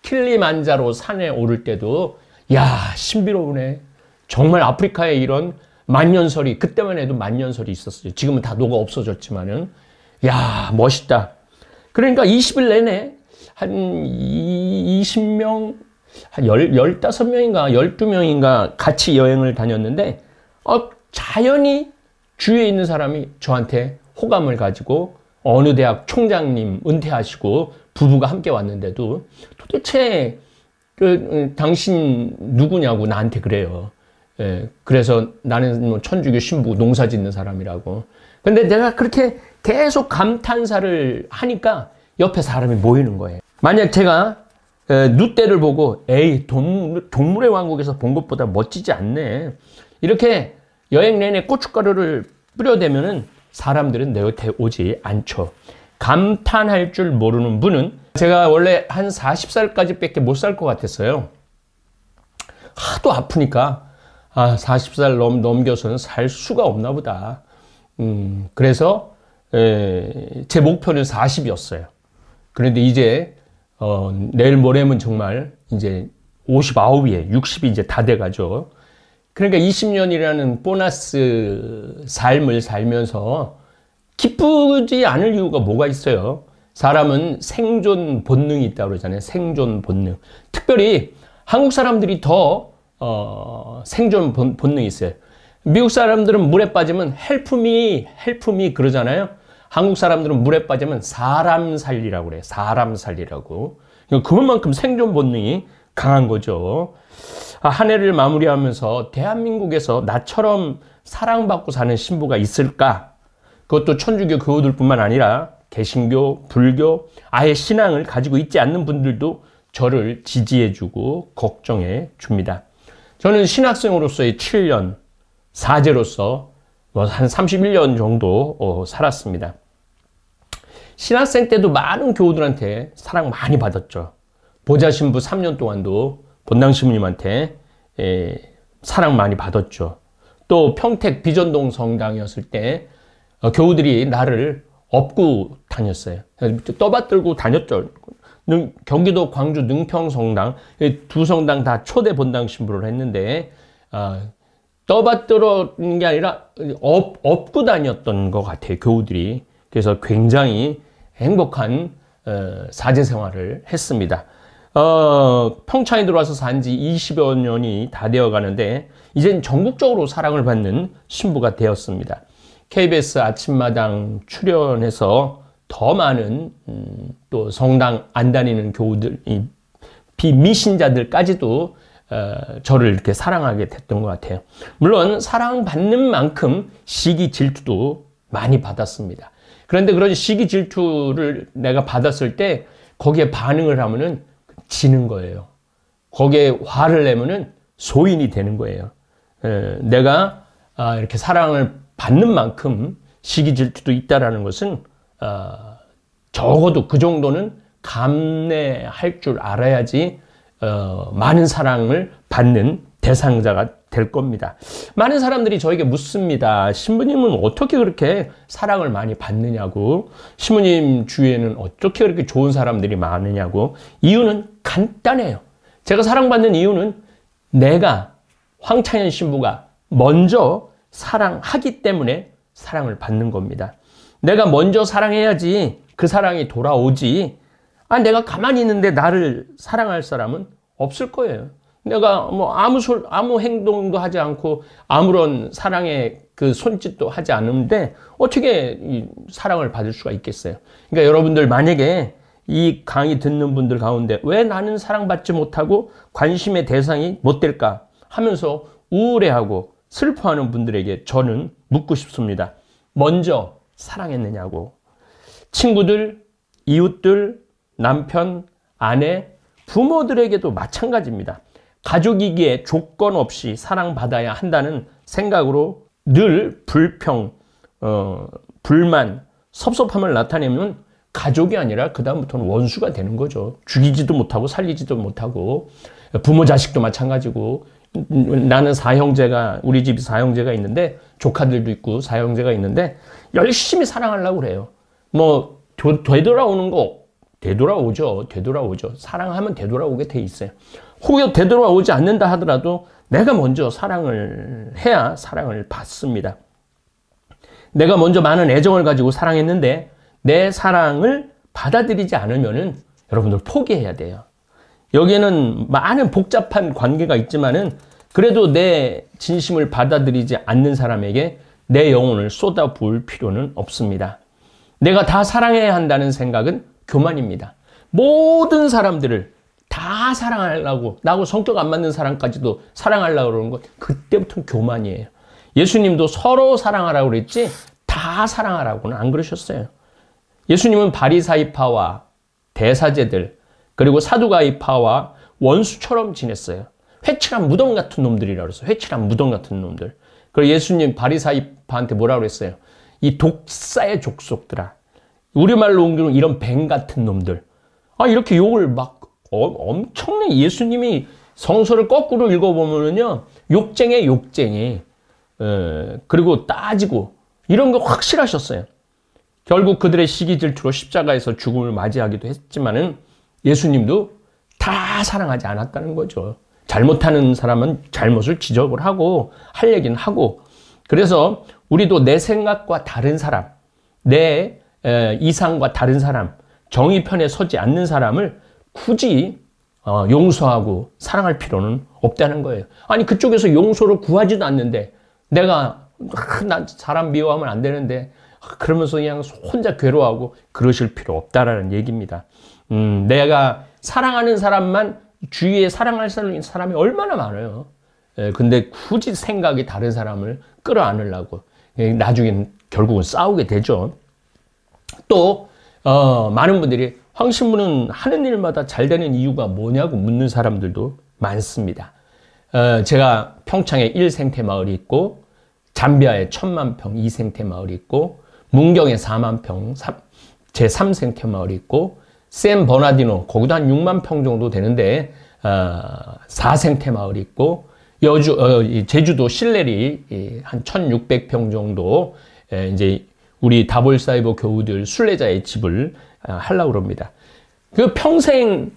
킬리만자로 산에 오를 때도 야, 신비로우네. 정말 아프리카에 이런 만년설이, 그때만 해도 만년설이 있었어요. 지금은 다 녹아 없어졌지만은, 야, 멋있다. 그러니까 20일 내내 한 20명, 한 15명인가 12명인가 같이 여행을 다녔는데, 자연히 주위에 있는 사람이 저한테 호감을 가지고 어느 대학 총장님 은퇴하시고 부부가 함께 왔는데도 도대체 당신 누구냐고 나한테 그래요. 예, 그래서 나는 뭐 천주교 신부 농사 짓는 사람이라고. 근데 내가 그렇게 계속 감탄사를 하니까 옆에 사람이 모이는 거예요. 만약 제가 누떼를 보고 에이 동물의 왕국에서 본 것보다 멋지지 않네, 이렇게 여행 내내 고춧가루를 뿌려대면은 사람들은 내 곁에 오지 않죠. 감탄할 줄 모르는 분은, 제가 원래 한 40살까지 밖에 못 살 것 같았어요. 하도 아프니까 40살 넘겨서는 살 수가 없나 보다. 그래서 제 목표는 40이었어요. 그런데 이제 내일 모레면 정말 이제 59이에 60이 이제 다 돼가죠. 그러니까 20년이라는 보너스 삶을 살면서 기쁘지 않을 이유가 뭐가 있어요? 사람은 생존 본능이 있다고 그러잖아요. 생존 본능. 특별히 한국 사람들이 더 생존 본능이 있어요. 미국 사람들은 물에 빠지면 help me 그러잖아요. 한국 사람들은 물에 빠지면 사람 살리라고 그래요. 사람 살리라고. 그만큼 생존 본능이 강한 거죠. 한 해를 마무리하면서 대한민국에서 나처럼 사랑받고 사는 신부가 있을까? 그것도 천주교 교우들 뿐만 아니라 개신교, 불교, 아예 신앙을 가지고 있지 않는 분들도 저를 지지해주고 걱정해줍니다. 저는 신학생으로서의 7년, 사제로서 한 31년 정도 살았습니다. 신학생 때도 많은 교우들한테 사랑 많이 받았죠. 보좌신부 3년 동안도 본당 신부님한테 사랑 많이 받았죠. 또 평택 비전동 성당이었을 때 교우들이 나를 업고 다녔어요. 떠받들고 다녔죠. 경기도 광주 능평 성당, 두 성당 다 초대 본당 신부를 했는데 떠받들었는 게 아니라 업고 다녔던 것 같아요, 교우들이. 그래서 굉장히 행복한 사제 생활을 했습니다. 평창에 들어와서 산 지 20여 년이 다 되어 가는데 이젠 전국적으로 사랑을 받는 신부가 되었습니다. KBS 아침마당 출연해서 더 많은 또 성당 안 다니는 교우들, 비미신자들까지도 저를 이렇게 사랑하게 됐던 것 같아요. 물론 사랑받는 만큼 시기 질투도 많이 받았습니다. 그런데 그런 시기 질투를 내가 받았을 때 거기에 반응을 하면은 지는 거예요. 거기에 화를 내면은 소인이 되는 거예요. 내가 이렇게 사랑을 받는 만큼 시기 질투도 있다라는 것은 적어도 그 정도는 감내할 줄 알아야지 많은 사랑을 받는 대상자가 될 겁니다. 많은 사람들이 저에게 묻습니다. 신부님은 어떻게 그렇게 사랑을 많이 받느냐고, 신부님 주위에는 어떻게 그렇게 좋은 사람들이 많으냐고. 이유는 간단해요. 제가 사랑받는 이유는 내가, 황창현 신부가 먼저 사랑하기 때문에 사랑을 받는 겁니다. 내가 먼저 사랑해야지 그 사랑이 돌아오지, 내가 가만히 있는데 나를 사랑할 사람은 없을 거예요. 내가 뭐 아무 행동도 하지 않고 아무런 사랑의 그 손짓도 하지 않는데 어떻게 이 사랑을 받을 수가 있겠어요? 그러니까 여러분들 만약에 이 강의 듣는 분들 가운데 왜 나는 사랑받지 못하고 관심의 대상이 못 될까 하면서 우울해하고 슬퍼하는 분들에게 저는 묻고 싶습니다. 먼저 사랑했느냐고. 친구들, 이웃들, 남편, 아내, 부모들에게도 마찬가지입니다. 가족이기에 조건 없이 사랑받아야 한다는 생각으로 늘 불평, 불만, 섭섭함을 나타내면 가족이 아니라 그 다음부터는 원수가 되는 거죠. 죽이지도 못하고 살리지도 못하고. 부모 자식도 마찬가지고. 나는 사형제가, 우리 집이 사형제가 있는데 조카들도 있고 사형제가 있는데 열심히 사랑하려고 그래요. 뭐 되돌아오는 거 되돌아오죠. 되돌아오죠. 사랑하면 되돌아오게 돼 있어요. 혹여 되돌아오지 않는다 하더라도 내가 먼저 사랑을 해야 사랑을 받습니다. 내가 먼저 많은 애정을 가지고 사랑했는데 내 사랑을 받아들이지 않으면은 여러분들 포기해야 돼요. 여기에는 많은 복잡한 관계가 있지만은 그래도 내 진심을 받아들이지 않는 사람에게 내 영혼을 쏟아부을 필요는 없습니다. 내가 다 사랑해야 한다는 생각은 교만입니다. 모든 사람들을 다 사랑하려고, 나하고 성격 안 맞는 사람까지도 사랑하려고 그러는 건 그때부터는 교만이에요. 예수님도 서로 사랑하라고 그랬지 다 사랑하라고는 안 그러셨어요. 예수님은 바리사이파와 대사제들 그리고 사두가이파와 원수처럼 지냈어요. 회칠한 무덤 같은 놈들이라고 그랬어요. 회칠한 무덤 같은 놈들. 그리고 예수님 바리사이파한테 뭐라고 그랬어요? 이 독사의 족속들아. 우리말로 옮기면 이런 뱀 같은 놈들. 이렇게 욕을 막 엄청나게 예수님이 성서를 거꾸로 읽어보면요. 욕쟁이 욕쟁이. 그리고 따지고 이런 거 확실하셨어요. 결국 그들의 시기 질투로 십자가에서 죽음을 맞이하기도 했지만은 예수님도 다 사랑하지 않았다는 거죠. 잘못하는 사람은 잘못을 지적을 하고 할 얘기는 하고 그래서 우리도 내 생각과 다른 사람, 내 이상과 다른 사람, 정의 편에 서지 않는 사람을 굳이 용서하고 사랑할 필요는 없다는 거예요. 아니 그쪽에서 용서를 구하지도 않는데 내가 난 사람 미워하면 안 되는데 그러면서 그냥 혼자 괴로워하고 그러실 필요 없다라는 얘기입니다. 내가 사랑하는 사람만 주위에 사랑할 사람이 얼마나 많아요. 근데 굳이 생각이 다른 사람을 끌어안으려고 나중엔 결국은 싸우게 되죠. 또 많은 분들이 황신부는 하는 일마다 잘 되는 이유가 뭐냐고 묻는 사람들도 많습니다. 제가 평창에 1생태 마을이 있고 잠비아에 1000만 평 2생태 마을이 있고 문경에 4만 평 제 3생태 마을이 있고 샌 버나디노 거기도 한 6만 평 정도 되는데 4생태 마을이 있고 제주도 실내리 한 1600평 정도 이제 우리 다볼사이버 교우들 순례자의 집을 하려고 합니다. 그 평생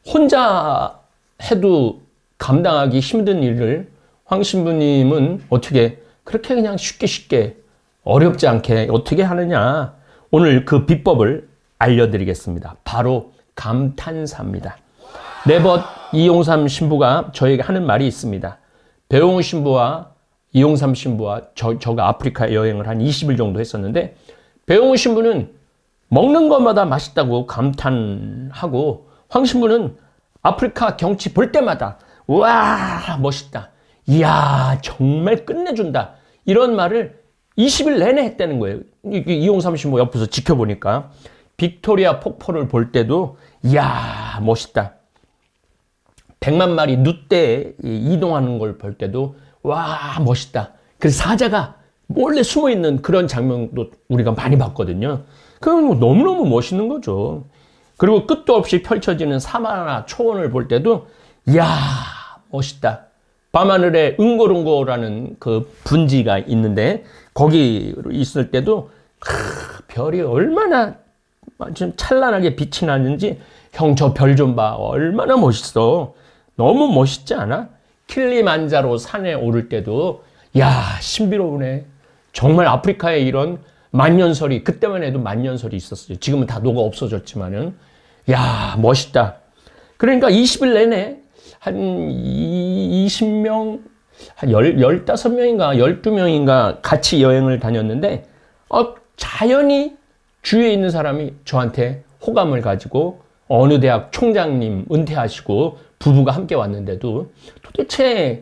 혼자 해도 감당하기 힘든 일을 황신부님은 어떻게 그렇게 그냥 쉽게 어렵지 않게 어떻게 하느냐. 오늘 그 비법을 알려드리겠습니다. 바로 감탄사입니다. 네벗 이용삼 신부가 저에게 하는 말이 있습니다. 배용우 신부와 이용삼 신부와 저가 아프리카 여행을 한 20일 정도 했었는데 배용우 신부는 먹는 것마다 맛있다고 감탄하고 황 신부는 아프리카 경치 볼 때마다 와 멋있다. 이야 정말 끝내준다. 이런 말을 20일 내내 했다는 거예요. 이용삼 신부 옆에서 지켜보니까 빅토리아 폭포를 볼 때도 이야 멋있다. 100만 마리 늑대 이동하는 걸 볼 때도 와 멋있다. 그래서 사자가 몰래 숨어있는 그런 장면도 우리가 많이 봤거든요. 그건 너무너무 멋있는 거죠. 그리고 끝도 없이 펼쳐지는 사마나 초원을 볼 때도 이야 멋있다. 밤하늘에 응고응고라는 그 분지가 있는데 거기 있을 때도 별이 얼마나 좀 찬란하게 빛이 나는지 형 저 별 좀 봐. 얼마나 멋있어. 너무 멋있지 않아? 킬리만자로 산에 오를 때도 야 신비로우네. 정말 아프리카에 이런 만년설이 그때만 해도 만년설이 있었어요. 지금은 다 녹아 없어졌지만은 야 멋있다. 그러니까 20일 내내 한 20명 한 15명인가 12명인가 같이 여행을 다녔는데 자연히 주위에 있는 사람이 저한테 호감을 가지고 어느 대학 총장님 은퇴하시고 부부가 함께 왔는데도 도대체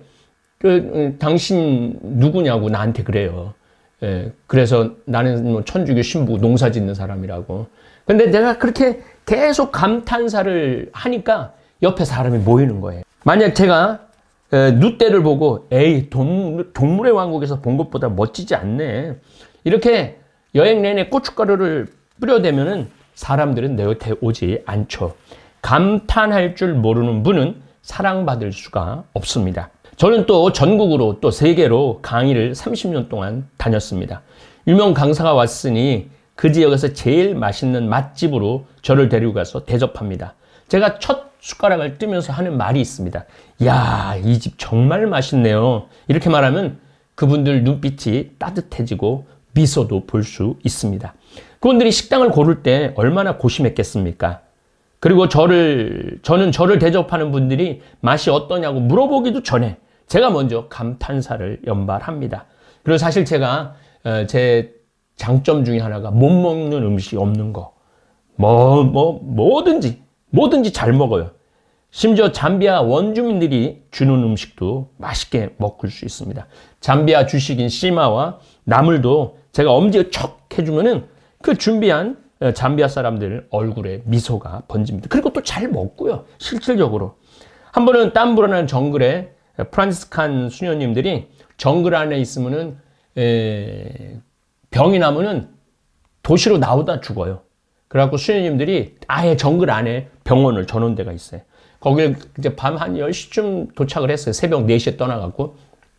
당신 누구냐고 나한테 그래요. 그래서 나는 뭐 천주교 신부 농사 짓는 사람이라고. 근데 내가 그렇게 계속 감탄사를 하니까 옆에 사람이 모이는 거예요. 만약 제가 늑대를 보고 에이 동물의 왕국에서 본 것보다 멋지지 않네. 이렇게 여행 내내 고춧가루를 뿌려대면은 사람들은 내 곁에 오지 않죠. 감탄할 줄 모르는 분은 사랑받을 수가 없습니다. 저는 또 전국으로 또 세계로 강의를 30년 동안 다녔습니다. 유명 강사가 왔으니 그 지역에서 제일 맛있는 맛집으로 저를 데리고 가서 대접합니다. 제가 첫 숟가락을 뜨면서 하는 말이 있습니다. 야, 이 집 정말 맛있네요. 이렇게 말하면 그분들 눈빛이 따뜻해지고 미소도 볼 수 있습니다. 그분들이 식당을 고를 때 얼마나 고심했겠습니까? 그리고 저는 저를 대접하는 분들이 맛이 어떠냐고 물어보기도 전에 제가 먼저 감탄사를 연발합니다. 그리고 사실 제가 제 장점 중에 하나가 못 먹는 음식이 없는 거. 뭐든지 잘 먹어요. 심지어 잠비아 원주민들이 주는 음식도 맛있게 먹을 수 있습니다. 잠비아 주식인 씨마와 나물도 제가 엄지에 척 해주면은 그 준비한 잠비아 사람들 얼굴에 미소가 번집니다. 그리고 또 잘 먹고요. 실질적으로. 한 번은 땀 불어나는 정글에 프란시스칸 수녀님들이 정글 안에 있으면은 병이 나면은 도시로 나오다 죽어요. 그래갖고 수녀님들이 아예 정글 안에 병원을 전원 데가 있어요. 거길 이제 밤 한 10시쯤 도착을 했어요. 새벽 4시에 떠나갖고.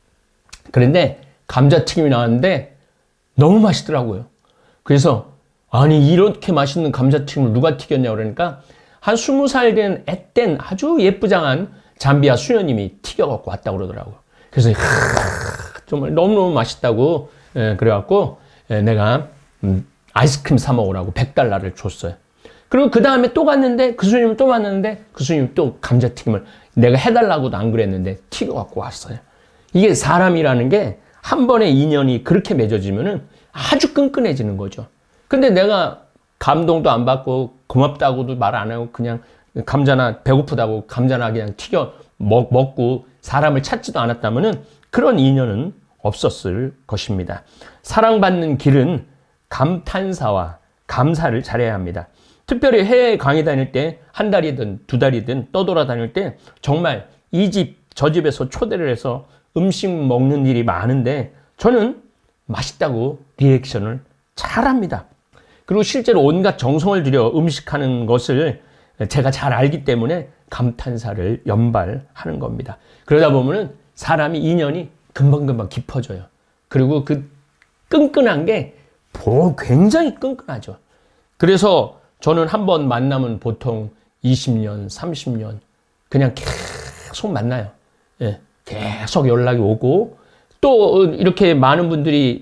그런데 감자튀김이 나왔는데 너무 맛있더라고요. 그래서 아니 이렇게 맛있는 감자튀김을 누가 튀겼냐고 그러니까 한 20살 된 앳된 아주 예쁘장한 잠비아 수녀님이 튀겨갖고 왔다고 그러더라고요. 그래서 정말 너무너무 맛있다고 그래갖고 내가 아이스크림 사 먹으라고 $100를 줬어요. 그리고 그 다음에 또 갔는데 그 수녀님 또 만났는데 그 수녀님 또 감자튀김을 내가 해달라고도 안 그랬는데 튀겨갖고 왔어요. 이게 사람이라는 게 한 번의 인연이 그렇게 맺어지면은 아주 끈끈해지는 거죠. 근데 내가 감동도 안 받고 고맙다고도 말 안 하고 그냥 감자나 배고프다고 감자나 그냥 튀겨 먹고 사람을 찾지도 않았다면은 그런 인연은 없었을 것입니다. 사랑받는 길은 감탄사와 감사를 잘해야 합니다. 특별히 해외 강의 다닐 때 한 달이든 두 달이든 떠돌아다닐 때 정말 이 집, 저 집에서 초대를 해서 음식 먹는 일이 많은데 저는 맛있다고 리액션을 잘합니다. 그리고 실제로 온갖 정성을 들여 음식하는 것을 제가 잘 알기 때문에 감탄사를 연발하는 겁니다. 그러다 보면은 사람이 인연이 금방금방 깊어져요. 그리고 그 끈끈한 게 굉장히 끈끈하죠. 그래서 저는 한 번 만나면 보통 20년, 30년 그냥 계속 만나요. 예, 계속 연락이 오고 또 이렇게 많은 분들이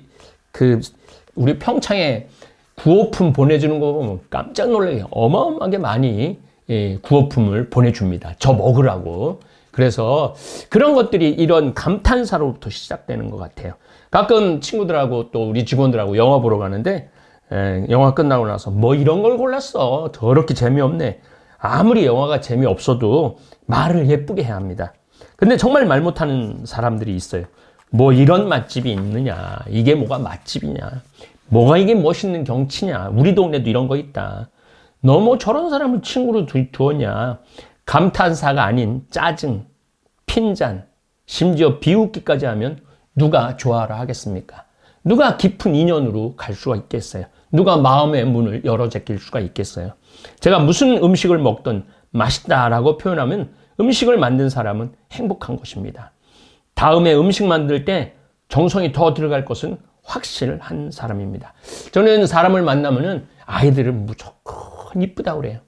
우리 평창에 구호품 보내주는 거 보면 깜짝 놀라게 어마어마하게 많이 구호품을 보내줍니다. 저 먹으라고. 그래서 그런 것들이 이런 감탄사로부터 시작되는 것 같아요. 가끔 친구들하고 또 우리 직원들하고 영화 보러 가는데 영화 끝나고 나서 뭐 이런 걸 골랐어. 더럽게 재미없네. 아무리 영화가 재미없어도 말을 예쁘게 해야 합니다. 근데 정말 말 못하는 사람들이 있어요. 뭐 이런 맛집이 있느냐. 이게 뭐가 맛집이냐. 뭐가 이게 멋있는 경치냐. 우리 동네도 이런 거 있다. 너 뭐 저런 사람을 친구로 두었냐. 감탄사가 아닌 짜증, 핀잔, 심지어 비웃기까지 하면 누가 좋아하라 하겠습니까? 누가 깊은 인연으로 갈 수가 있겠어요? 누가 마음의 문을 열어 제낄 수가 있겠어요? 제가 무슨 음식을 먹든 맛있다라고 표현하면 음식을 만든 사람은 행복한 것입니다. 다음에 음식 만들 때 정성이 더 들어갈 것은 확실한 사람입니다. 저는 사람을 만나면은 아이들은 무조건 이쁘다고 그래요.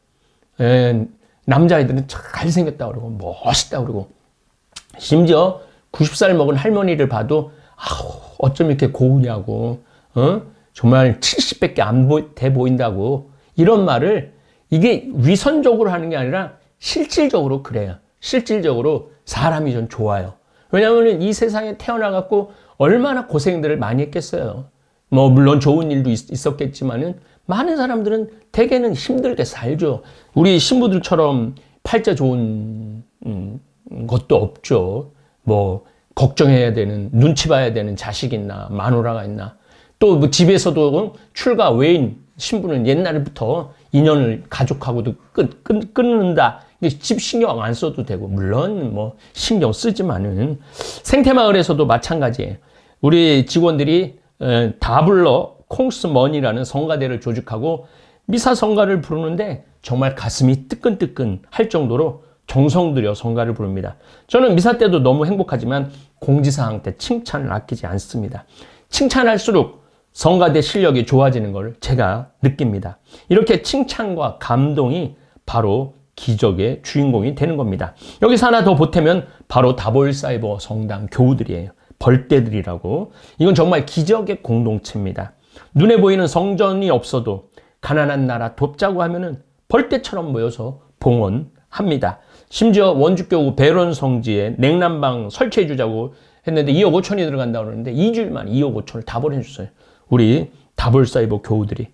남자아이들은 잘생겼다고 그러고 멋있다고 그러고 심지어 90살 먹은 할머니를 봐도 어쩜 이렇게 고우냐고 정말 70밖에 안 돼 보인다고 이런 말을 이게 위선적으로 하는 게 아니라 실질적으로 그래요. 실질적으로 사람이 좀 좋아요. 왜냐하면 이 세상에 태어나갖고 얼마나 고생들을 많이 했겠어요. 뭐 물론 좋은 일도 있었겠지만은 많은 사람들은 대개는 힘들게 살죠. 우리 신부들처럼 팔자 좋은 것도 없죠. 뭐 걱정해야 되는 눈치 봐야 되는 자식 있나 마누라가 있나 또 뭐 집에서도 출가 외인 신부는 옛날부터 인연을 가족하고도 끊는다. 집 신경 안 써도 되고 물론 뭐 신경 쓰지만은 생태마을에서도 마찬가지예요. 우리 직원들이 다블러 콩스머니라는 성가대를 조직하고 미사 성가를 부르는데 정말 가슴이 뜨끈뜨끈 할 정도로 정성 들여 성가를 부릅니다. 저는 미사 때도 너무 행복하지만 공지사항 때 칭찬을 아끼지 않습니다. 칭찬할수록 성가대 실력이 좋아지는 걸 제가 느낍니다. 이렇게 칭찬과 감동이 바로 기적의 주인공이 되는 겁니다. 여기서 하나 더 보태면 바로 다볼사이버 성당 교우들이에요. 벌떼들이라고. 이건 정말 기적의 공동체입니다. 눈에 보이는 성전이 없어도 가난한 나라 돕자고 하면은 벌떼처럼 모여서 봉헌합니다. 심지어 원주교구 배론 성지에 냉난방 설치해 주자고 했는데 2억 5천이 들어간다고 그러는데 2주일 만에 2억 5천을 다 보내줬어요. 우리 다볼사이버 교우들이.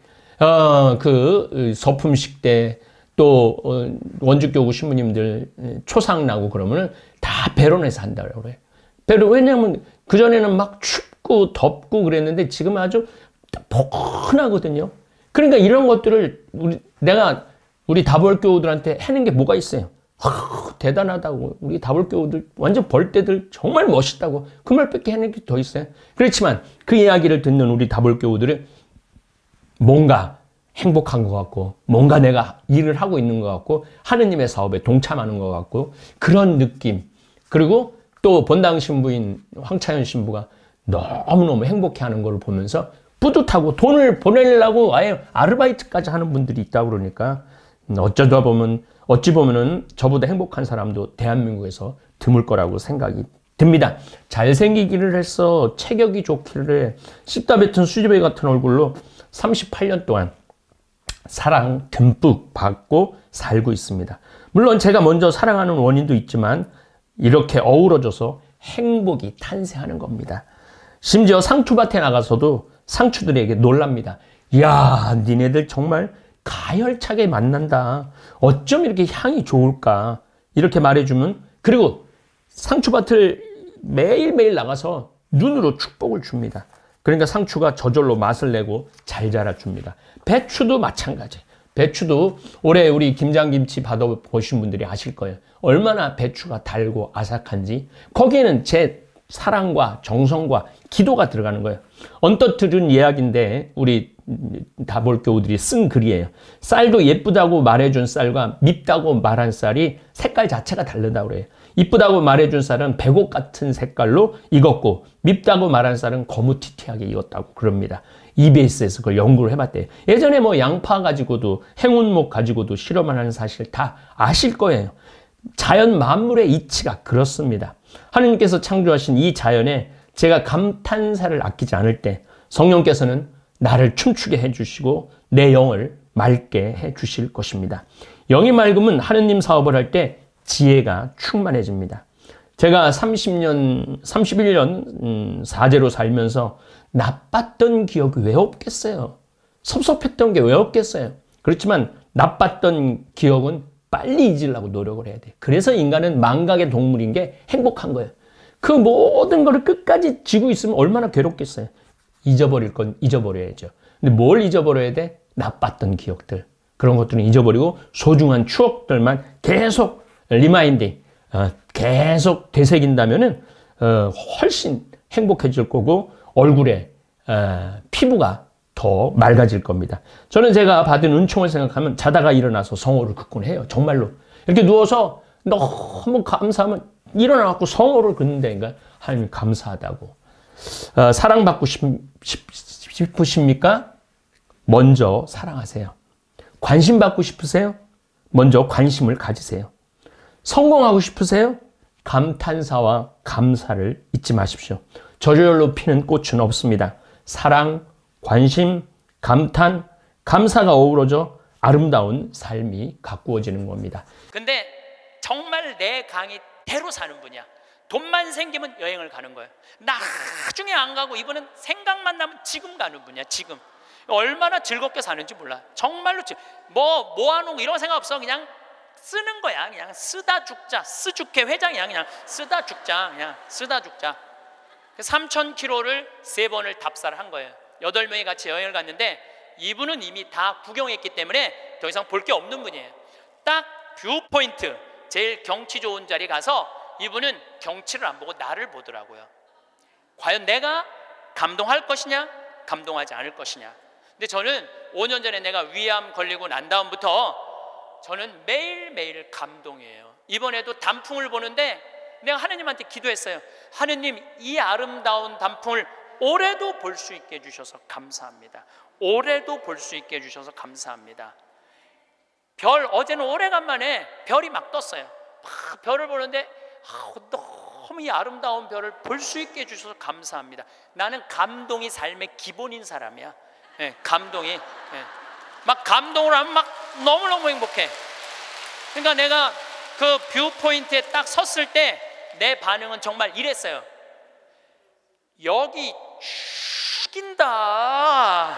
서품식 때 또 원주교구 신부님들 초상 나고 그러면 다 배론해서 한다고 그래요. 배론, 왜냐면 그전에는 막 춥고 덥고 그랬는데 지금 아주 포근하거든요. 그러니까 이런 것들을 내가 우리 다볼교우들한테 하는 게 뭐가 있어요? 대단하다고. 우리 다볼교우들 완전 벌떼들 정말 멋있다고. 그 말밖에 하는 게 더 있어요. 그렇지만 그 이야기를 듣는 우리 다볼교우들은 뭔가 행복한 것 같고 뭔가 내가 일을 하고 있는 것 같고 하느님의 사업에 동참하는 것 같고 그런 느낌. 그리고 또 본당 신부인 황차연 신부가 너무너무 행복해하는 걸 보면서 뿌듯하고 돈을 보내려고 아예 아르바이트까지 하는 분들이 있다고 그러니까 어찌 보면은 저보다 행복한 사람도 대한민국에서 드물 거라고 생각이 듭니다. 잘생기기를 해서 체격이 좋기를 해 씹다 뱉은 수지배 같은 얼굴로 38년 동안 사랑 듬뿍 받고 살고 있습니다. 물론 제가 먼저 사랑하는 원인도 있지만 이렇게 어우러져서 행복이 탄생하는 겁니다. 심지어 상추밭에 나가서도 상추들에게 놀랍니다. 이야, 니네들 정말 가열차게 만난다. 어쩜 이렇게 향이 좋을까? 이렇게 말해주면, 그리고 상추밭을 매일매일 나가서 눈으로 축복을 줍니다. 그러니까 상추가 저절로 맛을 내고 잘 자라줍니다. 배추도 마찬가지. 배추도 올해 우리 김장김치 받아보신 분들이 아실 거예요. 얼마나 배추가 달고 아삭한지. 거기에는 제 사랑과 정성과 기도가 들어가는 거예요. 언뜻 들은 이야기인데 우리 다볼교우들이 쓴 글이에요. 쌀도 예쁘다고 말해준 쌀과 밉다고 말한 쌀이 색깔 자체가 다르다고 그래요. 이쁘다고 말해준 쌀은 백옥 같은 색깔로 익었고 밉다고 말한 쌀은 거무튀튀하게 익었다고 그럽니다. EBS에서 그걸 연구를 해봤대요. 예전에 뭐 양파 가지고도 행운목 가지고도 실험을 하는 사실 다 아실 거예요. 자연 만물의 이치가 그렇습니다. 하느님께서 창조하신 이 자연에 제가 감탄사를 아끼지 않을 때 성령께서는 나를 춤추게 해주시고 내 영을 맑게 해주실 것입니다. 영이 맑으면 하느님 사업을 할 때 지혜가 충만해집니다. 제가 31년 사제로 살면서 나빴던 기억이 왜 없겠어요? 섭섭했던 게 왜 없겠어요? 그렇지만 나빴던 기억은 빨리 잊으려고 노력을 해야 돼요. 그래서 인간은 망각의 동물인 게 행복한 거예요. 그 모든 거를 끝까지 쥐고 있으면 얼마나 괴롭겠어요. 잊어버릴 건 잊어버려야죠. 근데 뭘 잊어버려야 돼? 나빴던 기억들. 그런 것들은 잊어버리고 소중한 추억들만 계속 리마인딩, 계속 되새긴다면은 훨씬 행복해질 거고 얼굴에 피부가 더 맑아질 겁니다. 저는 제가 받은 은총을 생각하면 자다가 일어나서 성호를 긋곤 해요. 정말로. 이렇게 누워서 너무 감사하면 일어나갖고 성호를 긋는다니까. 하나님 감사하다고. 사랑받고 싶으십니까? 먼저 사랑하세요. 관심받고 싶으세요? 먼저 관심을 가지세요. 성공하고 싶으세요? 감탄사와 감사를 잊지 마십시오. 저절로 피는 꽃은 없습니다. 사랑, 관심, 감탄, 감사가 어우러져 아름다운 삶이 가꾸어지는 겁니다. 근데 정말 내 강이 대로 사는 분이야. 돈만 생기면 여행을 가는 거예요. 나중에 안 가고 이번엔 생각만 나면 지금 가는 분이야. 지금 얼마나 즐겁게 사는지 몰라. 정말로 모아놓은 거 이런 생각 없어. 그냥 쓰는 거야. 그냥 쓰다 죽자. 쓰죽회 회장이야. 그냥 쓰다 죽자. 그냥 쓰다 죽자. 3,000km를 3번을 답사를 한 거예요. 8명이 같이 여행을 갔는데 이분은 이미 다 구경했기 때문에 더 이상 볼 게 없는 분이에요. 딱 뷰포인트, 제일 경치 좋은 자리 가서 이분은 경치를 안 보고 나를 보더라고요. 과연 내가 감동할 것이냐, 감동하지 않을 것이냐. 근데 저는 5년 전에 내가 위암 걸리고 난 다음부터 저는 매일매일 감동이에요. 이번에도 단풍을 보는데 내가 하느님한테 기도했어요. 하느님, 이 아름다운 단풍을 올해도 볼 수 있게 해주셔서 감사합니다. 올해도 볼 수 있게 해주셔서 감사합니다. 별, 어제는 오래간만에 별이 막 떴어요. 막 별을 보는데 너무 이 아름다운 별을 볼 수 있게 해주셔서 감사합니다. 나는 감동이 삶의 기본인 사람이야. 예, 감동이. 예. 막 감동을 하면 막 너무너무 행복해. 그러니까 내가 그 뷰포인트에 딱 섰을 때 내 반응은 정말 이랬어요. 여기 죽인다.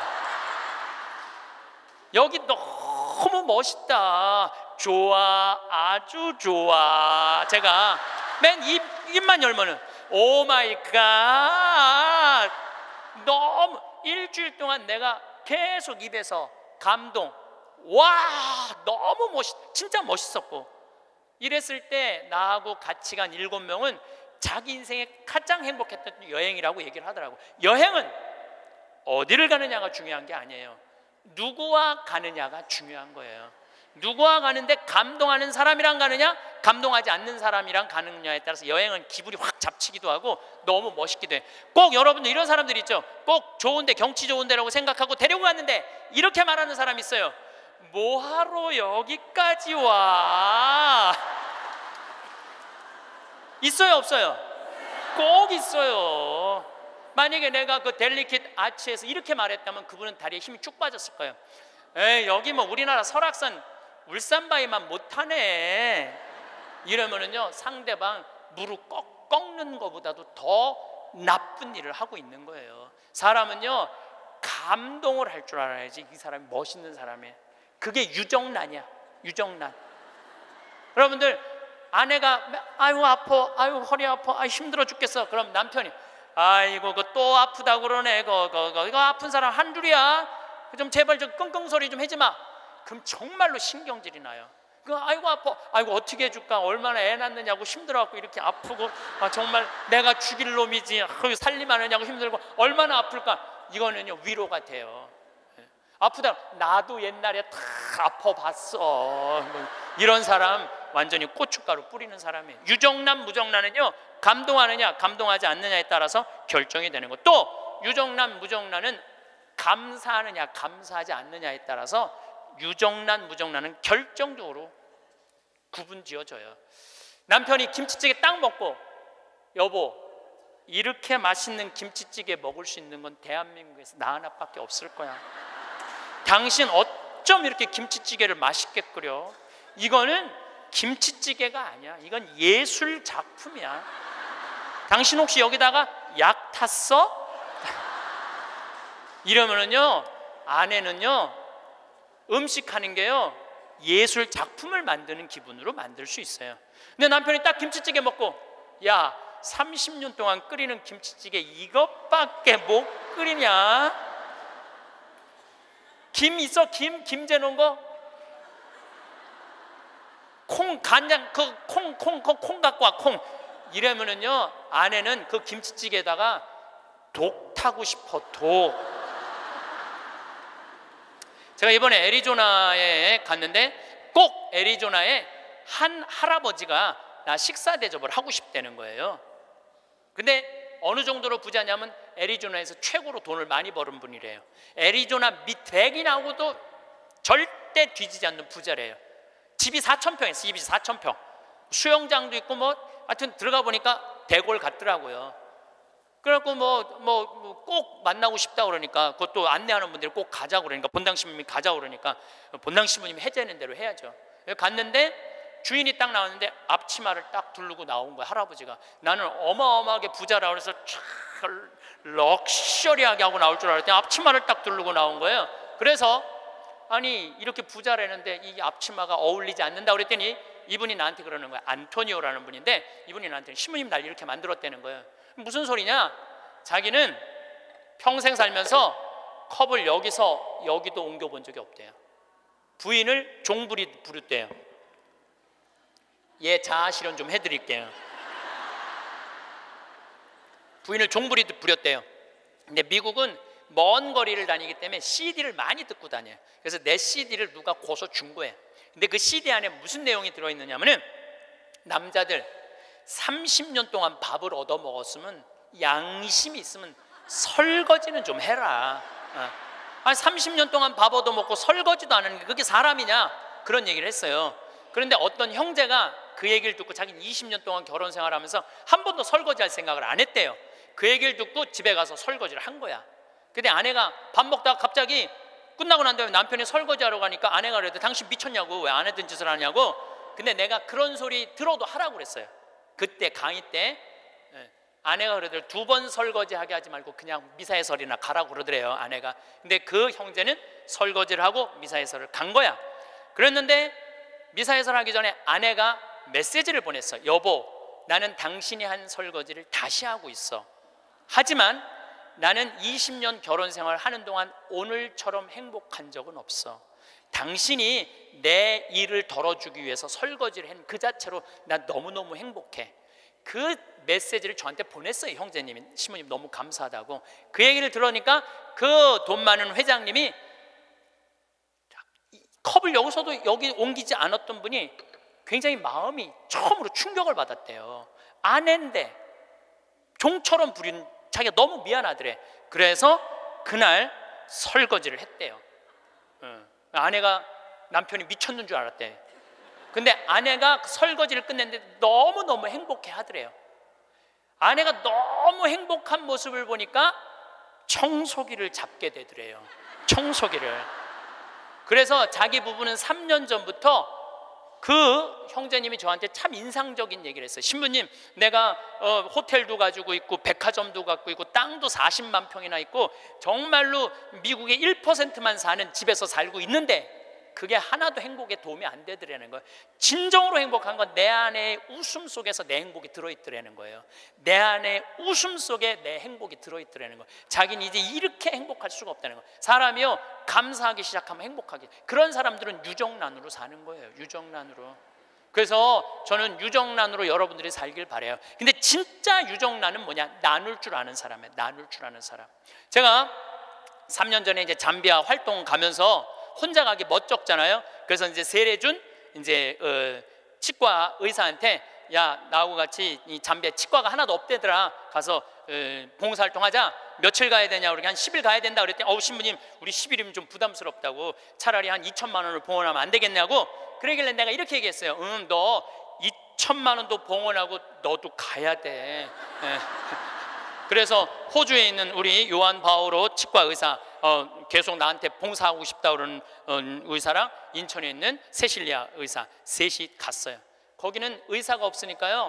여기 너무 멋있다. 좋아, 아주 좋아. 제가 맨 입만 열면은 오 마이 갓. 너무 일주일 동안 내가 계속 입에서 감동. 와, 너무 진짜 멋있었고. 이랬을 때 나하고 같이 간 7명은 자기 인생에 가장 행복했던 여행이라고 얘기를 하더라고. 여행은 어디를 가느냐가 중요한 게 아니에요. 누구와 가느냐가 중요한 거예요. 누구와 가는데 감동하는 사람이랑 가느냐, 감동하지 않는 사람이랑 가느냐에 따라서 여행은 기분이 확 잡치기도 하고 너무 멋있기도 해. 꼭 여러분들 이런 사람들 있죠. 꼭 좋은데, 경치 좋은 데라고 생각하고 데리고 갔는데 이렇게 말하는 사람 있어요. 뭐하러 여기까지 와? 있어요, 없어요? 꼭 있어요. 만약에 내가 그 델리킷 아치에서 이렇게 말했다면 그분은 다리에 힘이 쭉 빠졌을 거예요. 에이, 여기 뭐 우리나라 설악산 울산바위만 못하네. 이러면은요, 상대방 무릎 꺾는 것보다도 더 나쁜 일을 하고 있는 거예요. 사람은요, 감동을 할 줄 알아야지 이 사람이 멋있는 사람이에요. 그게 유정란이야. 유정란. 여러분들, 아내가 아이고 아파, 아이고 허리 아파, 아이 힘들어 죽겠어. 그럼 남편이 아이고 그 또 아프다고 그러네. 이거 아픈 사람 한둘이야. 좀 제발 좀 끙끙 소리 좀 하지 마. 그럼 정말로 신경질이 나요. 아이고 아파, 아이고 어떻게 해줄까, 얼마나 애 낳느냐고 힘들어갖고 이렇게 아프고, 정말 내가 죽일 놈이지, 살림하느냐고 힘들고 얼마나 아플까. 이거는요 위로가 돼요. 아프다, 나도 옛날에 다 아파봤어. 이런 사람 완전히 고춧가루 뿌리는 사람이에요. 유정란, 무정란은요, 감동하느냐 감동하지 않느냐에 따라서 결정이 되는 거. 또 유정란, 무정란은 감사하느냐 감사하지 않느냐에 따라서 유정란, 무정란은 결정적으로 구분지어져요. 남편이 김치찌개 딱 먹고, 여보, 이렇게 맛있는 김치찌개 먹을 수 있는 건 대한민국에서 나 하나밖에 없을 거야. 당신 어쩜 이렇게 김치찌개를 맛있게 끓여? 이거는 김치찌개가 아니야. 이건 예술 작품이야. 당신 혹시 여기다가 약 탔어? 이러면은요, 아내는요, 음식하는 게요, 예술 작품을 만드는 기분으로 만들 수 있어요. 근데 남편이 딱 김치찌개 먹고, 야, 30년 동안 끓이는 김치찌개 이것밖에 못 끓이냐? 김 있어? 김 재놓은 거? 콩, 간장, 콩 갖고 와, 콩. 이러면은요, 아내는 그 김치찌개에다가 독 타고 싶어, 독. 제가 이번에 애리조나에 갔는데 꼭 애리조나에 한 할아버지가 나 식사 대접을 하고 싶다는 거예요. 근데 어느 정도로 부자냐면 애리조나에서 최고로 돈을 많이 버는 분이래요. 애리조나 밑100이 나오고도 절대 뒤지지 않는 부자래요. 집이 4,000평 있어요. 집이 4,000평. 수영장도 있고 뭐 하여튼 들어가 보니까 대골 같더라고요. 그래갖고 꼭 만나고 싶다 그러니까, 그것도 안내하는 분들이 꼭 가자고 그러니까, 본당 신부님이 가자고 그러니까 본당 신부님이 해제하는 대로 해야죠. 갔는데 주인이 딱 나왔는데 앞치마를 딱 두르고 나온 거야, 할아버지가. 나는 어마어마하게 부자라 그래서 촥 럭셔리하게 하고 나올 줄 알았더니 앞치마를 딱 두르고 나온 거예요. 그래서 아니 이렇게 부자라는데 이 앞치마가 어울리지 않는다 그랬더니 이분이 나한테 그러는 거야. 안토니오라는 분인데 이분이 나한테 신부님 날 이렇게 만들었다는 거예요. 무슨 소리냐? 자기는 평생 살면서 컵을 여기서 여기도 옮겨본 적이 없대요. 부인을 종부리 부르대요. 예, 자아 실현 좀 해드릴게요. 부인을 종부리 부렸대요. 근데 미국은 먼 거리를 다니기 때문에 CD를 많이 듣고 다녀요. 그래서 내 CD를 누가 고서 준 거예요. 근데 그 CD 안에 무슨 내용이 들어있느냐면은, 남자들 30년 동안 밥을 얻어 먹었으면, 양심이 있으면 설거지는 좀 해라. 아니 30년 동안 밥 얻어먹고 설거지도 안 하는 게 그게 사람이냐? 그런 얘기를 했어요. 그런데 어떤 형제가 그 얘기를 듣고 자기는 20년 동안 결혼 생활하면서 한 번도 설거지할 생각을 안 했대요. 그 얘기를 듣고 집에 가서 설거지를 한 거야. 근데 아내가 밥 먹다가 갑자기 끝나고 난 다음에 남편이 설거지하러 가니까 아내가 그래도 당신 미쳤냐고, 왜 안 했던 짓을 하냐고. 근데 내가 그런 소리 들어도 하라고 그랬어요. 그때 강의 때 아내가 그러더래요. 2번 설거지하게 하지 말고 그냥 미사예설이나 가라고 그러더래요, 아내가. 근데 그 형제는 설거지를 하고 미사예설을 간 거야. 그랬는데 미사예설 하기 전에 아내가 메시지를 보냈어. 여보, 나는 당신이 한 설거지를 다시 하고 있어. 하지만 나는 20년 결혼 생활 하는 동안 오늘처럼 행복한 적은 없어. 당신이 내 일을 덜어주기 위해서 설거지를 한 그 자체로 나 너무너무 행복해. 그 메시지를 저한테 보냈어요, 형제님이. 신부님 너무 감사하다고. 그 얘기를 들으니까 그 돈 많은 회장님이 컵을 여기서도 여기 옮기지 않았던 분이 굉장히 마음이 처음으로 충격을 받았대요. 아내인데 종처럼 부린 자기가 너무 미안하더래. 그래서 그날 설거지를 했대요. 아내가 남편이 미쳤는 줄 알았대. 근데 아내가 설거지를 끝냈는데 너무너무 행복해 하더래요. 아내가 너무 행복한 모습을 보니까 청소기를 잡게 되더래요. 청소기를. 그래서 자기 부부는 3년 전부터 그 형제님이 저한테 참 인상적인 얘기를 했어요. 신부님, 내가 호텔도 가지고 있고 백화점도 갖고 있고 땅도 40만 평이나 있고 정말로 미국의 1%만 사는 집에서 살고 있는데 그게 하나도 행복에 도움이 안 되더라는 거예요. 진정으로 행복한 건 내 안에 웃음 속에서 내 행복이 들어있더라는 거예요. 내 안에 웃음 속에 내 행복이 들어있더라는 거예요. 자기는 이제 이렇게 행복할 수가 없다는 거예요. 사람이요, 감사하기 시작하면 행복하게. 그런 사람들은 유정란으로 사는 거예요. 유정란으로. 그래서 저는 유정란으로 여러분들이 살길 바라요. 근데 진짜 유정란은 뭐냐? 나눌 줄 아는 사람이에요. 나눌 줄 아는 사람. 제가 3년 전에 이제 잠비아 활동 가면서 혼자 가기 멋쩍잖아요. 그래서 이제 세례준 이제 치과 의사한테, 야, 나하고 같이 이 잠비아 치과가 하나도 없대더라. 가서 봉사활동하자. 며칠 가야 되냐? 그러니까 한 10일 가야 된다 그랬더니, 신부님 우리 10일이면 좀 부담스럽다고, 차라리 한 2천만 원을 봉헌하면 안 되겠냐고. 그러길래 내가 이렇게 얘기했어요. 너 2천만 원도 봉헌하고 너도 가야 돼. 그래서 호주에 있는 우리 요한 바오로 치과 의사, 계속 나한테 봉사하고 싶다 그러는 의사랑 인천에 있는 세실리아 의사 셋이 갔어요. 거기는 의사가 없으니까요,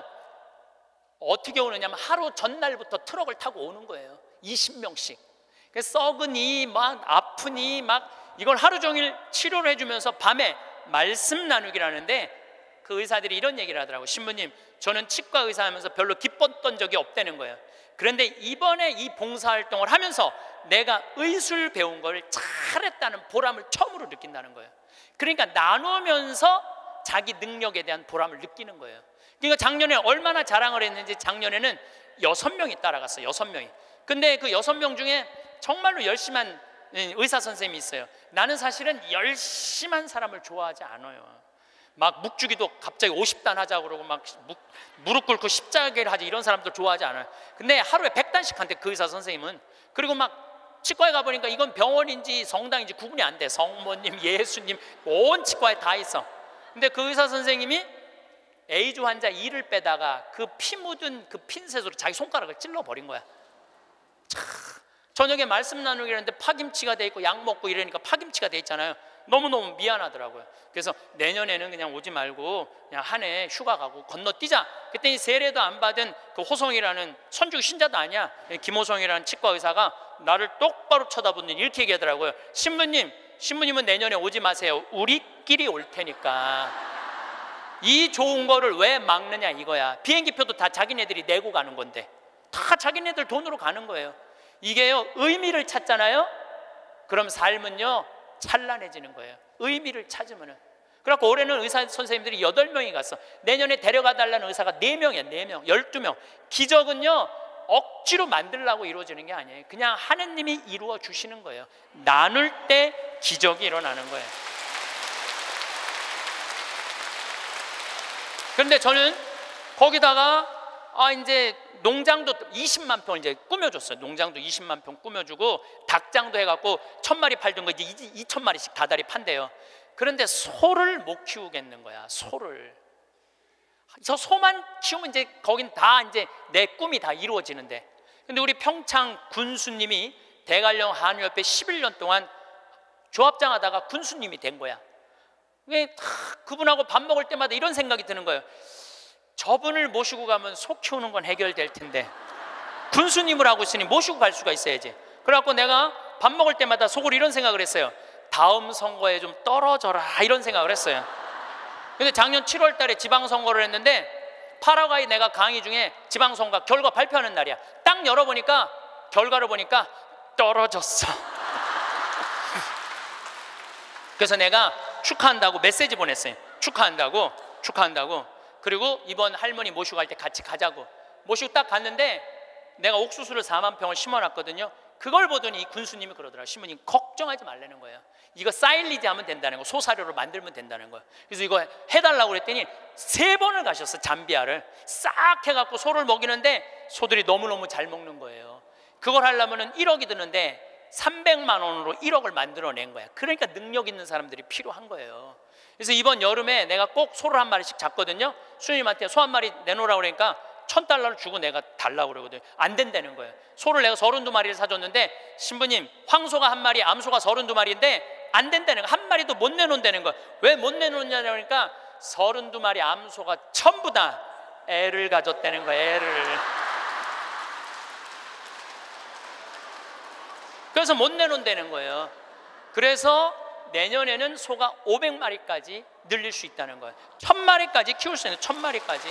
어떻게 오느냐면 하루 전날부터 트럭을 타고 오는 거예요. 20명씩. 썩으니 막 아프니 막 이걸 하루 종일 치료를 해주면서 밤에 말씀 나누기를 하는데 그 의사들이 이런 얘기를 하더라고요. 신부님, 저는 치과 의사 하면서 별로 기뻤던 적이 없다는 거예요. 그런데 이번에 이 봉사활동을 하면서 내가 의술 배운 걸 잘했다는 보람을 처음으로 느낀다는 거예요. 그러니까 나누면서 자기 능력에 대한 보람을 느끼는 거예요. 그러니까 작년에 얼마나 자랑을 했는지, 작년에는 6명이 따라갔어요. 6명이. 근데 그 6명 중에 정말로 열심한 의사 선생님이 있어요. 나는 사실은 열심한 사람을 좋아하지 않아요. 막 묵주기도 갑자기 50단 하자고 그러고 막 무릎 꿇고 십자가를 하지, 이런 사람들 좋아하지 않아요. 근데 하루에 100단씩 한대, 그 의사 선생님은. 그리고 막 치과에 가보니까 이건 병원인지 성당인지 구분이 안 돼. 성모님, 예수님, 온 치과에 다 있어. 근데 그 의사 선생님이 에이즈 환자 이를 빼다가 그 피 묻은 그 핀셋으로 자기 손가락을 찔러버린 거야. 저녁에 말씀 나누기 했는데 파김치가 돼 있고 약 먹고 이러니까 파김치가 돼 있잖아요. 너무너무 미안하더라고요. 그래서 내년에는 그냥 오지 말고 그냥 한 해 휴가 가고 건너뛰자. 그랬더니 세례도 안 받은 그 호성이라는, 천주교 신자도 아니야, 김호성이라는 치과 의사가 나를 똑바로 쳐다보더니 이렇게 얘기하더라고요. 신부님은 내년에 오지 마세요. 우리끼리 올 테니까. 이 좋은 거를 왜 막느냐 이거야. 비행기표도 다 자기네들이 내고 가는 건데, 다 자기네들 돈으로 가는 거예요. 이게요, 의미를 찾잖아요. 그럼 삶은요 찬란해지는 거예요. 의미를 찾으면은. 그래갖고 올해는 의사 선생님들이 8명이 갔어. 내년에 데려가 달라는 의사가 4명이야. 4명, 12명. 기적은요 억지로 만들려고 이루어지는 게 아니에요. 그냥 하느님이 이루어 주시는 거예요. 나눌 때 기적이 일어나는 거예요. 그런데 저는 거기다가 이제 농장도 20만 평을 이제 꾸며줬어요. 농장도 20만 평 꾸며주고 닭장도 해갖고 1000마리 팔던 거 이제 2000마리씩 다달이 판대요. 그런데 소를 못 키우겠는 거야. 소를. 저 소만 키우면 이제 거긴 다 이제 내 꿈이 다 이루어지는데. 근데 우리 평창 군수님이 대관령 한우협회 11년 동안 조합장 하다가 군수님이 된 거야. 그분하고 밥 먹을 때마다 이런 생각이 드는 거예요. 저분을 모시고 가면 소 키우는 건 해결될 텐데 군수님을 하고 있으니 모시고 갈 수가 있어야지. 그래갖고 내가 밥 먹을 때마다 속으로 이런 생각을 했어요. 다음 선거에 좀 떨어져라, 이런 생각을 했어요. 근데 작년 7월 달에 지방선거를 했는데 파라과이 내가 강의 중에 지방선거 결과 발표하는 날이야. 딱 열어보니까 결과를 보니까 떨어졌어. 그래서 내가 축하한다고 메시지 보냈어요. 축하한다고. 그리고 이번 할머니 모시고 갈 때 같이 가자고. 모시고 딱 갔는데 내가 옥수수를 4만 평을 심어놨거든요. 그걸 보더니 이 군수님이 그러더라고요. 신부님 걱정하지 말라는 거예요. 이거 사일리지 하면 된다는 거, 소사료로 만들면 된다는 거예요. 그래서 이거 해달라고 그랬더니 3번을 가셨어. 잠비아를 싹 해갖고 소를 먹이는데 소들이 너무너무 잘 먹는 거예요. 그걸 하려면 1억이 드는데 300만 원으로 1억을 만들어낸 거야. 그러니까 능력 있는 사람들이 필요한 거예요. 그래서 이번 여름에 내가 꼭 소를 한 마리씩 잡거든요. 수녀님한테 소 한 마리 내놓으라고 그러니까 $1000를 주고 내가 달라고 그러거든요. 안 된다는 거예요. 소를 내가 32마리를 사줬는데 신부님 황소가 한 마리, 암소가 32마리인데 안 된다는 거예요. 한 마리도 못 내놓는다는 거예요. 왜 못 내놓느냐고 하니까 32마리 암소가 전부 다 애를 가졌다는 거예요. 애를. 그래서 못 내놓는다는 거예요. 그래서 내년에는 소가 500마리까지 늘릴 수 있다는 거예요. 1000마리까지 키울 수 있는 1000마리까지.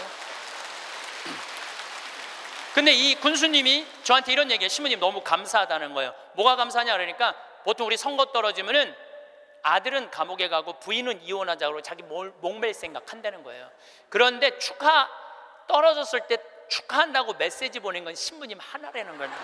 근데 이 군수님이 저한테 이런 얘기해요. 신부님 너무 감사하다는 거예요. 뭐가 감사하냐 그러니까 보통 우리 선거 떨어지면은 아들은 감옥에 가고 부인은 이혼하자고 자기 목맬 생각한다는 거예요. 그런데 떨어졌을 때 축하한다고 메시지 보낸 건 신부님 하나라는 거예요.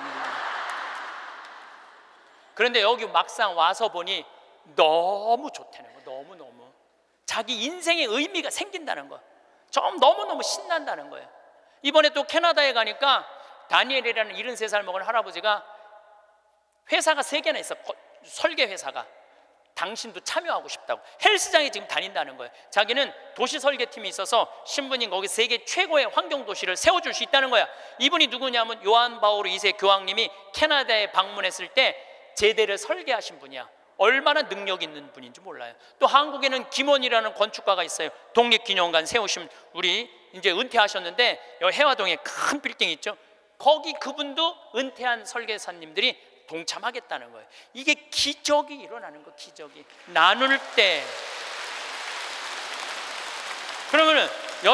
그런데 여기 막상 와서 보니 너무 좋다는 거예요. 너무너무 자기 인생의 의미가 생긴다는 거예요. 좀 너무너무 신난다는 거예요. 이번에 또 캐나다에 가니까 다니엘이라는 73살 먹은 할아버지가 회사가 3개나 있어. 설계 회사가. 당신도 참여하고 싶다고 헬스장에 지금 다닌다는 거예요. 자기는 도시 설계팀이 있어서 신부님 거기 세계 최고의 환경도시를 세워줄 수 있다는 거야. 이분이 누구냐면 요한 바오로 2세 교황님이 캐나다에 방문했을 때 제대를 설계하신 분이야. 얼마나 능력 있는 분인지 몰라요. 또 한국에는 김원이라는 건축가가 있어요. 독립기념관 세우신 우리 이제 은퇴하셨는데 여기 해화동에 큰 빌딩 있죠. 거기 그분도 은퇴한 설계사님들이 동참하겠다는 거예요. 이게 기적이 일어나는 거. 기적이 나눌 때. 그러면은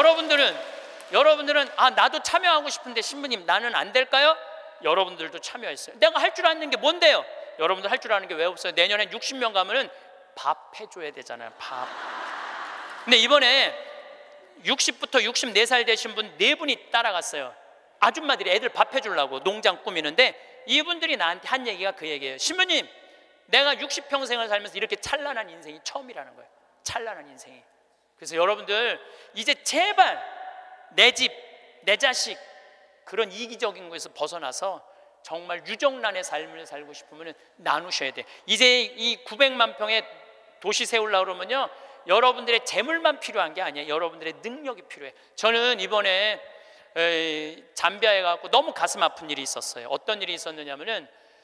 여러분들은 나도 참여하고 싶은데 신부님 나는 안 될까요? 여러분들도 참여했어요. 내가 할 줄 아는 게 뭔데요? 여러분들 할 줄 아는 게 왜 없어요? 내년에 60명 가면은 밥 해줘야 되잖아요. 밥. 근데 이번에 60부터 64살 되신 분 4분이 따라갔어요. 아줌마들이 애들 밥 해주려고 농장 꾸미는데 이분들이 나한테 한 얘기가 그 얘기예요. 신부님 내가 60평생을 살면서 이렇게 찬란한 인생이 처음이라는 거예요. 찬란한 인생이. 그래서 여러분들 이제 제발 내 집, 내 자식 그런 이기적인 것에서 벗어나서 정말 유정란의 삶을 살고 싶으면 나누셔야 돼. 이제 이 900만 평의 도시 세우려고 그러면요 여러분들의 재물만 필요한 게 아니에요. 여러분들의 능력이 필요해. 저는 이번에 잠비아에 가고 너무 가슴 아픈 일이 있었어요. 어떤 일이 있었느냐면은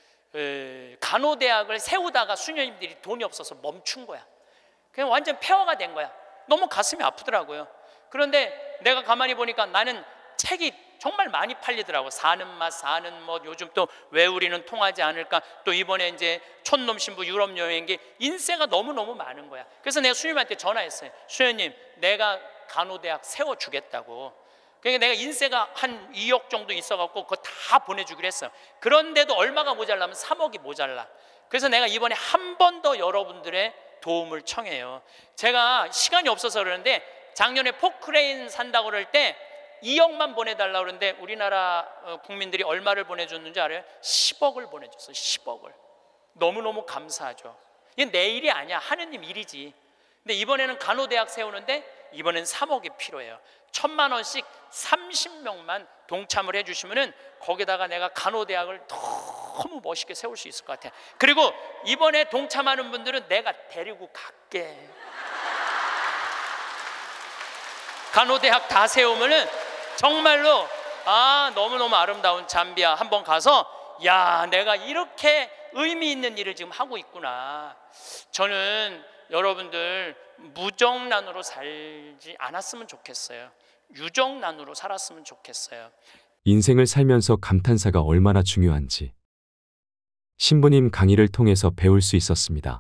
간호대학을 세우다가 수녀님들이 돈이 없어서 멈춘 거야. 그냥 완전 폐허가 된 거야. 너무 가슴이 아프더라고요. 그런데 내가 가만히 보니까 나는 책이 정말 많이 팔리더라고. 사는 맛, 사는 뭐 요즘 또 왜 우리는 통하지 않을까. 또 이번에 이제 촌놈 신부 유럽 여행기 인세가 너무너무 많은 거야. 그래서 내가 수녀님한테 전화했어요. 수녀님 내가 간호대학 세워주겠다고. 그러니까 내가 인세가 한 2억 정도 있어갖고 그거 다 보내주기로 했어요. 그런데도 얼마가 모자라면 3억이 모자라. 그래서 내가 이번에 한 번 더 여러분들의 도움을 청해요. 제가 시간이 없어서 그러는데 작년에 포크레인 산다고 그럴 때 2억만 보내달라고 그러는데 우리나라 국민들이 얼마를 보내줬는지 알아요? 10억을 보내줬어요. 10억을. 너무너무 감사하죠. 이게 내 일이 아니야. 하느님 일이지. 근데 이번에는 간호대학 세우는데 이번엔 3억이 필요해요. 1000만 원씩 30명만 동참을 해주시면은 거기다가 내가 간호대학을 너무 멋있게 세울 수 있을 것 같아요. 그리고 이번에 동참하는 분들은 내가 데리고 갈게. 간호대학 다 세우면은 정말로 너무너무 아름다운 잠비아 한번 가서 야, 내가 이렇게 의미 있는 일을 지금 하고 있구나. 저는 여러분들 무정란으로 살지 않았으면 좋겠어요. 유정란으로 살았으면 좋겠어요. 인생을 살면서 감탄사가 얼마나 중요한지 신부님 강의를 통해서 배울 수 있었습니다.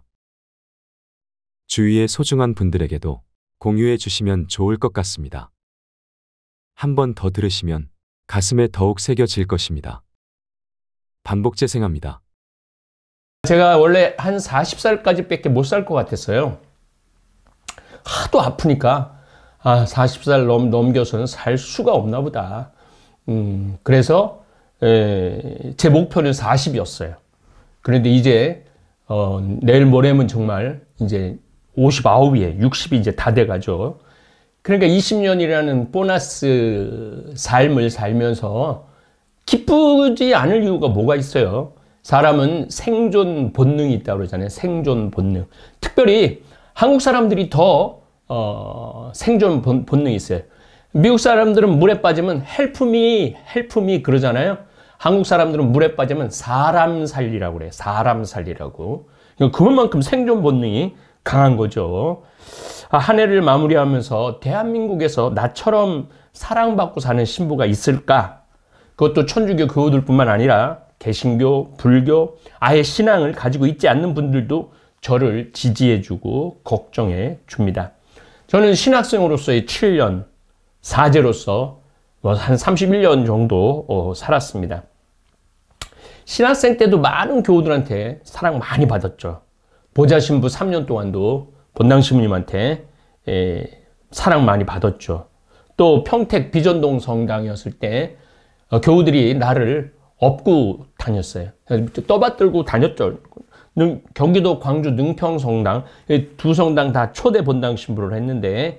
주위의 소중한 분들에게도 공유해 주시면 좋을 것 같습니다. 한 번 더 들으시면 가슴에 더욱 새겨질 것입니다. 반복 재생합니다. 제가 원래 한 40살까지 밖에 못 살 것 같았어요. 하도 아프니까 40살 넘겨서는 살 수가 없나 보다. 그래서 제 목표는 40이었어요. 그런데 이제 내일 모레면 정말 이제 59이에 60이 이제 다 돼가죠. 그러니까 20년이라는 보너스 삶을 살면서 기쁘지 않을 이유가 뭐가 있어요? 사람은 생존 본능이 있다고 그러잖아요. 생존 본능. 특별히 한국 사람들이 더 생존 본능이 있어요. 미국 사람들은 물에 빠지면 help me 그러잖아요. 한국 사람들은 물에 빠지면 사람 살리라고 그래요. 사람 살리라고. 그만큼 생존 본능이 강한 거죠. 한 해를 마무리하면서 대한민국에서 나처럼 사랑받고 사는 신부가 있을까? 그것도 천주교 교우들뿐만 아니라 개신교, 불교, 아예 신앙을 가지고 있지 않는 분들도 저를 지지해주고 걱정해줍니다. 저는 신학생으로서의 7년, 사제로서 한 31년 정도 살았습니다. 신학생 때도 많은 교우들한테 사랑 많이 받았죠. 보좌신부 3년 동안도 본당 신부님한테 사랑 많이 받았죠. 또 평택 비전동 성당이었을 때 교우들이 나를 업고 다녔어요. 떠받들고 다녔죠. 경기도 광주 능평 성당, 두 성당 다 초대 본당 신부를 했는데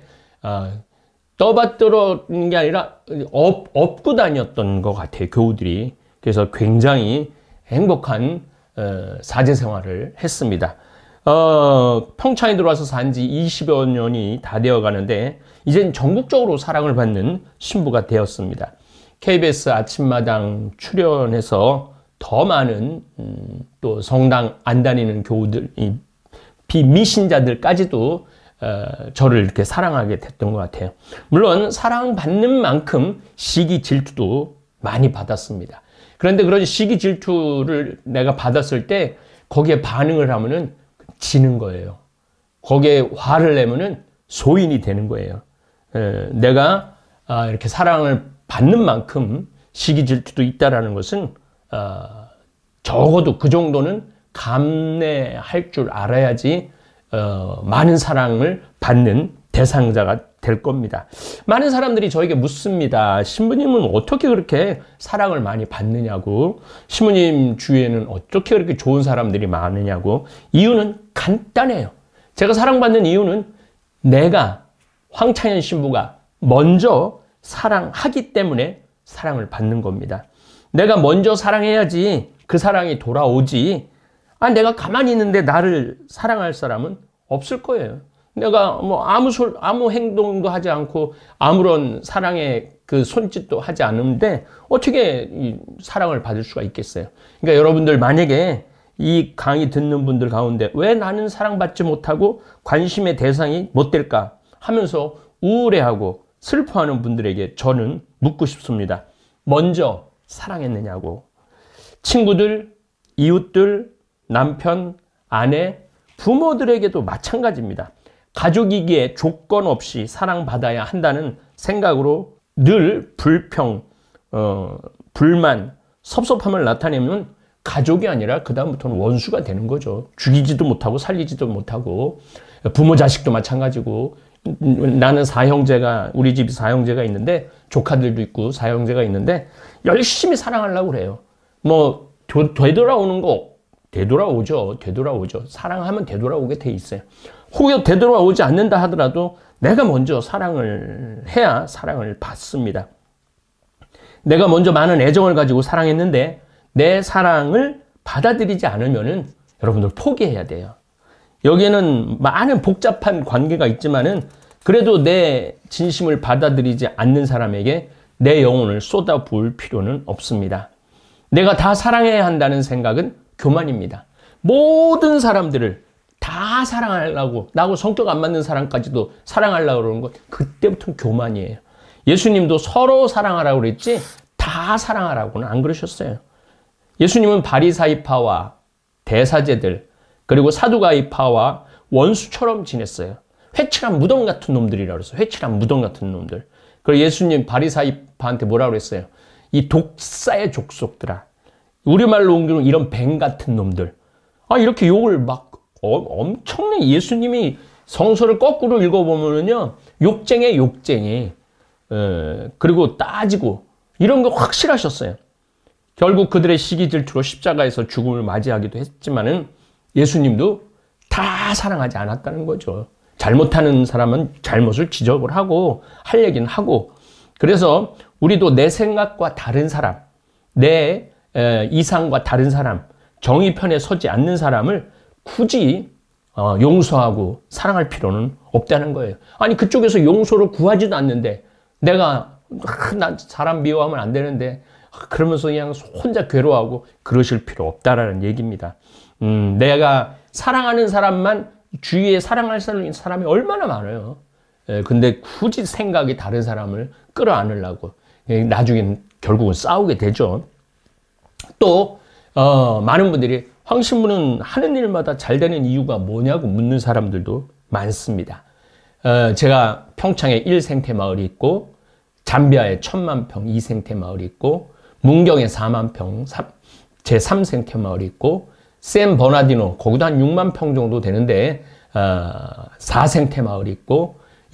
떠받들었는 게 아니라 업고 다녔던 것 같아요, 교우들이. 그래서 굉장히 행복한 사제 생활을 했습니다. 평창에 들어와서 산 지 20여 년이 다 되어 가는데 이젠 전국적으로 사랑을 받는 신부가 되었습니다. KBS 아침마당 출연해서 더 많은 또 성당 안 다니는 교우들, 비미신자들까지도 저를 이렇게 사랑하게 됐던 것 같아요. 물론 사랑받는 만큼 시기 질투도 많이 받았습니다. 그런데 그런 시기 질투를 내가 받았을 때 거기에 반응을 하면은 지는 거예요. 거기에 화를 내면은 소인이 되는 거예요. 내가 이렇게 사랑을 받는 만큼 시기 질투도 있다라는 것은 적어도 그 정도는 감내할 줄 알아야지 많은 사랑을 받는 대상자가 될 겁니다. 많은 사람들이 저에게 묻습니다. 신부님은 어떻게 그렇게 사랑을 많이 받느냐고, 신부님 주위에는 어떻게 그렇게 좋은 사람들이 많으냐고. 이유는 간단해요. 제가 사랑받는 이유는 내가 황창현 신부가 먼저 사랑하기 때문에 사랑을 받는 겁니다. 내가 먼저 사랑해야지 그 사랑이 돌아오지. 내가 가만히 있는데 나를 사랑할 사람은 없을 거예요. 내가 뭐 아무 행동도 하지 않고 아무런 사랑의 그 손짓도 하지 않는데 어떻게 이 사랑을 받을 수가 있겠어요? 그러니까 여러분들 만약에 이 강의 듣는 분들 가운데 왜 나는 사랑받지 못하고 관심의 대상이 못 될까 하면서 우울해하고 슬퍼하는 분들에게 저는 묻고 싶습니다. 먼저 사랑했느냐고. 친구들, 이웃들, 남편, 아내, 부모들에게도 마찬가지입니다. 가족이기에 조건 없이 사랑받아야 한다는 생각으로 늘 불평, 불만, 섭섭함을 나타내면 가족이 아니라 그다음부터는 원수가 되는 거죠. 죽이지도 못하고 살리지도 못하고. 부모 자식도 마찬가지고. 나는 사형제가, 우리 집이 사형제가 있는데 조카들도 있고 사형제가 있는데 열심히 사랑하려고 그래요. 뭐 되돌아오는 거 되돌아오죠. 사랑하면 되돌아오게 돼 있어요. 혹여 되돌아오지 않는다 하더라도 내가 먼저 사랑을 해야 사랑을 받습니다. 내가 먼저 많은 애정을 가지고 사랑했는데 내 사랑을 받아들이지 않으면은 여러분들 포기해야 돼요. 여기에는 많은 복잡한 관계가 있지만은 그래도 내 진심을 받아들이지 않는 사람에게 내 영혼을 쏟아부을 필요는 없습니다. 내가 다 사랑해야 한다는 생각은 교만입니다. 모든 사람들을 다 사랑하려고, 나하고 성격 안 맞는 사람까지도 사랑하려고 그러는 것, 그때부터는 교만이에요. 예수님도 서로 사랑하라고 그랬지 다 사랑하라고는 안 그러셨어요. 예수님은 바리사이파와 대사제들 그리고 사두가이파와 원수처럼 지냈어요. 회칠한 무덤 같은 놈들이라고 그랬어요. 회칠한 무덤 같은 놈들. 그리고 예수님 바리사이파한테 뭐라고 그랬어요? 이 독사의 족속들아. 우리말로 옮기면 이런 뱀 같은 놈들. 이렇게 욕을 막 엄청나게 예수님이 성서를 거꾸로 읽어보면요. 욕쟁이 욕쟁이. 그리고 따지고 이런 거 확실하셨어요. 결국 그들의 시기 질투로 십자가에서 죽음을 맞이하기도 했지만은 예수님도 다 사랑하지 않았다는 거죠. 잘못하는 사람은 잘못을 지적을 하고 할 얘기는 하고, 그래서 우리도 내 생각과 다른 사람, 내 이상과 다른 사람, 정의 편에 서지 않는 사람을 굳이 용서하고 사랑할 필요는 없다는 거예요. 아니 그쪽에서 용서를 구하지도 않는데 내가 난 사람 미워하면 안 되는데 그러면서 그냥 혼자 괴로워하고 그러실 필요 없다라는 얘기입니다. 내가 사랑하는 사람만 주위에 사랑할 사람이 얼마나 많아요. 근데 굳이 생각이 다른 사람을 끌어안으려고 나중엔 결국은 싸우게 되죠. 또 많은 분들이 황 신부는 하는 일마다 잘 되는 이유가 뭐냐고 묻는 사람들도 많습니다. 제가 평창에 1생태 마을이 있고 잠비아에 1000만 평 2생태 마을이 있고 문경에 4만 평 제 3생태 마을이 있고 샌 버나디노 거기도 한 6만 평 정도 되는데 4생태 마을이 있고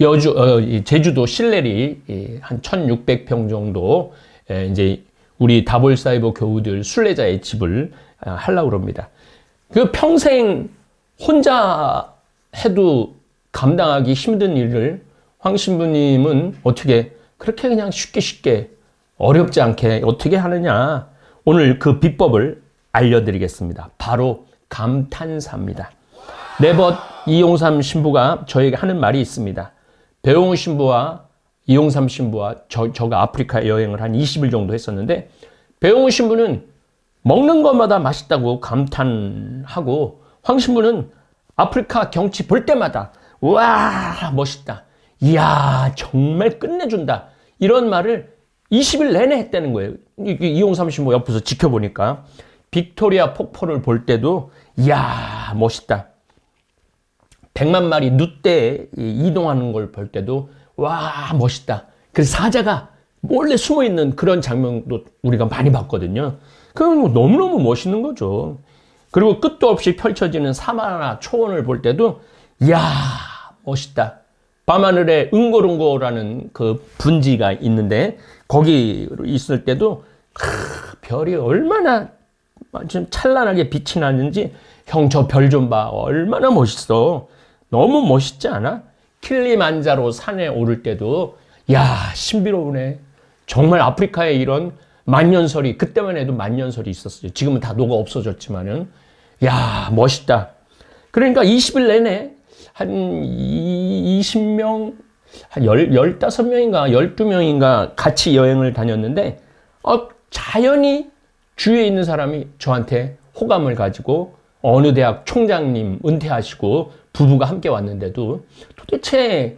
제주도 실내리 한 1600평 정도 이제 우리 다볼사이버 교우들 순례자의 집을 하려고 합니다. 그 평생 혼자 해도 감당하기 힘든 일을 황 신부님은 어떻게 그렇게 그냥 쉽게 어렵지 않게 어떻게 하느냐. 오늘 그 비법을 알려드리겠습니다. 바로 감탄사입니다. 네벗 이용삼 신부가 저에게 하는 말이 있습니다. 배용우 신부와 이용삼 신부와 저가 아프리카 여행을 한 20일 정도 했었는데 배용우 신부는 먹는 것마다 맛있다고 감탄하고 황 신부는 아프리카 경치 볼 때마다 와 멋있다. 이야 정말 끝내준다. 이런 말을 20일 내내 했다는 거예요. 이용삼 신부 옆에서 지켜보니까 빅토리아 폭포를 볼 때도 이야 멋있다. 100만 마리 늑대 이동하는 걸 볼 때도 와 멋있다. 그래서 사자가 몰래 숨어있는 그런 장면도 우리가 많이 봤거든요. 그건 너무너무 멋있는 거죠. 그리고 끝도 없이 펼쳐지는 사마나 초원을 볼 때도 이야 멋있다. 밤하늘에 응고응고라는 그 분지가 있는데 거기 있을 때도 별이 얼마나 좀 찬란하게 빛이 나는지 형 저 별 좀 봐. 얼마나 멋있어. 너무 멋있지 않아? 킬리만자로 산에 오를 때도 야 신비로우네. 정말 아프리카에 이런 만년설이 그때만 해도 만년설이 있었어요. 지금은 다 녹아 없어졌지만은 야 멋있다. 그러니까 20일 내내 한 20명 한 15명인가 12명인가 같이 여행을 다녔는데 자연히 주위에 있는 사람이 저한테 호감을 가지고 어느 대학 총장님 은퇴하시고 부부가 함께 왔는데도 도대체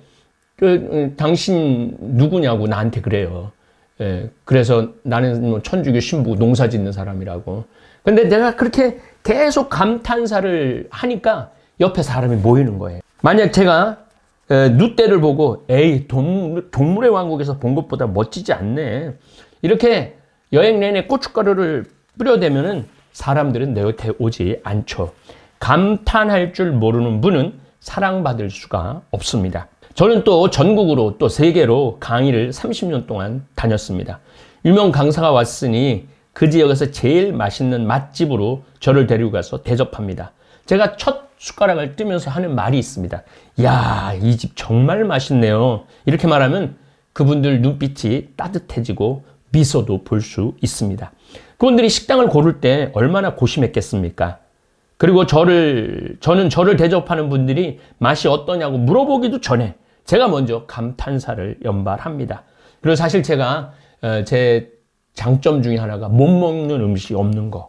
당신 누구냐고 나한테 그래요. 그래서 나는 뭐 천주교 신부 농사 짓는 사람이라고. 근데 내가 그렇게 계속 감탄사를 하니까 옆에 사람이 모이는 거예요. 만약 제가 늑대를 보고 에이 동물의 왕국에서 본 것보다 멋지지 않네. 이렇게 여행 내내 고춧가루를 뿌려대면은 사람들은 내 곁에 오지 않죠. 감탄할 줄 모르는 분은 사랑받을 수가 없습니다. 저는 또 전국으로 또 세계로 강의를 30년 동안 다녔습니다. 유명 강사가 왔으니 그 지역에서 제일 맛있는 맛집으로 저를 데리고 가서 대접합니다. 제가 첫 숟가락을 뜨면서 하는 말이 있습니다. 야, 이 집 정말 맛있네요. 이렇게 말하면 그분들 눈빛이 따뜻해지고 미소도 볼 수 있습니다. 그분들이 식당을 고를 때 얼마나 고심했겠습니까? 그리고 저는 저를 대접하는 분들이 맛이 어떠냐고 물어보기도 전에 제가 먼저 감탄사를 연발합니다. 그리고 사실 제가 제 장점 중에 하나가 못 먹는 음식이 없는 거.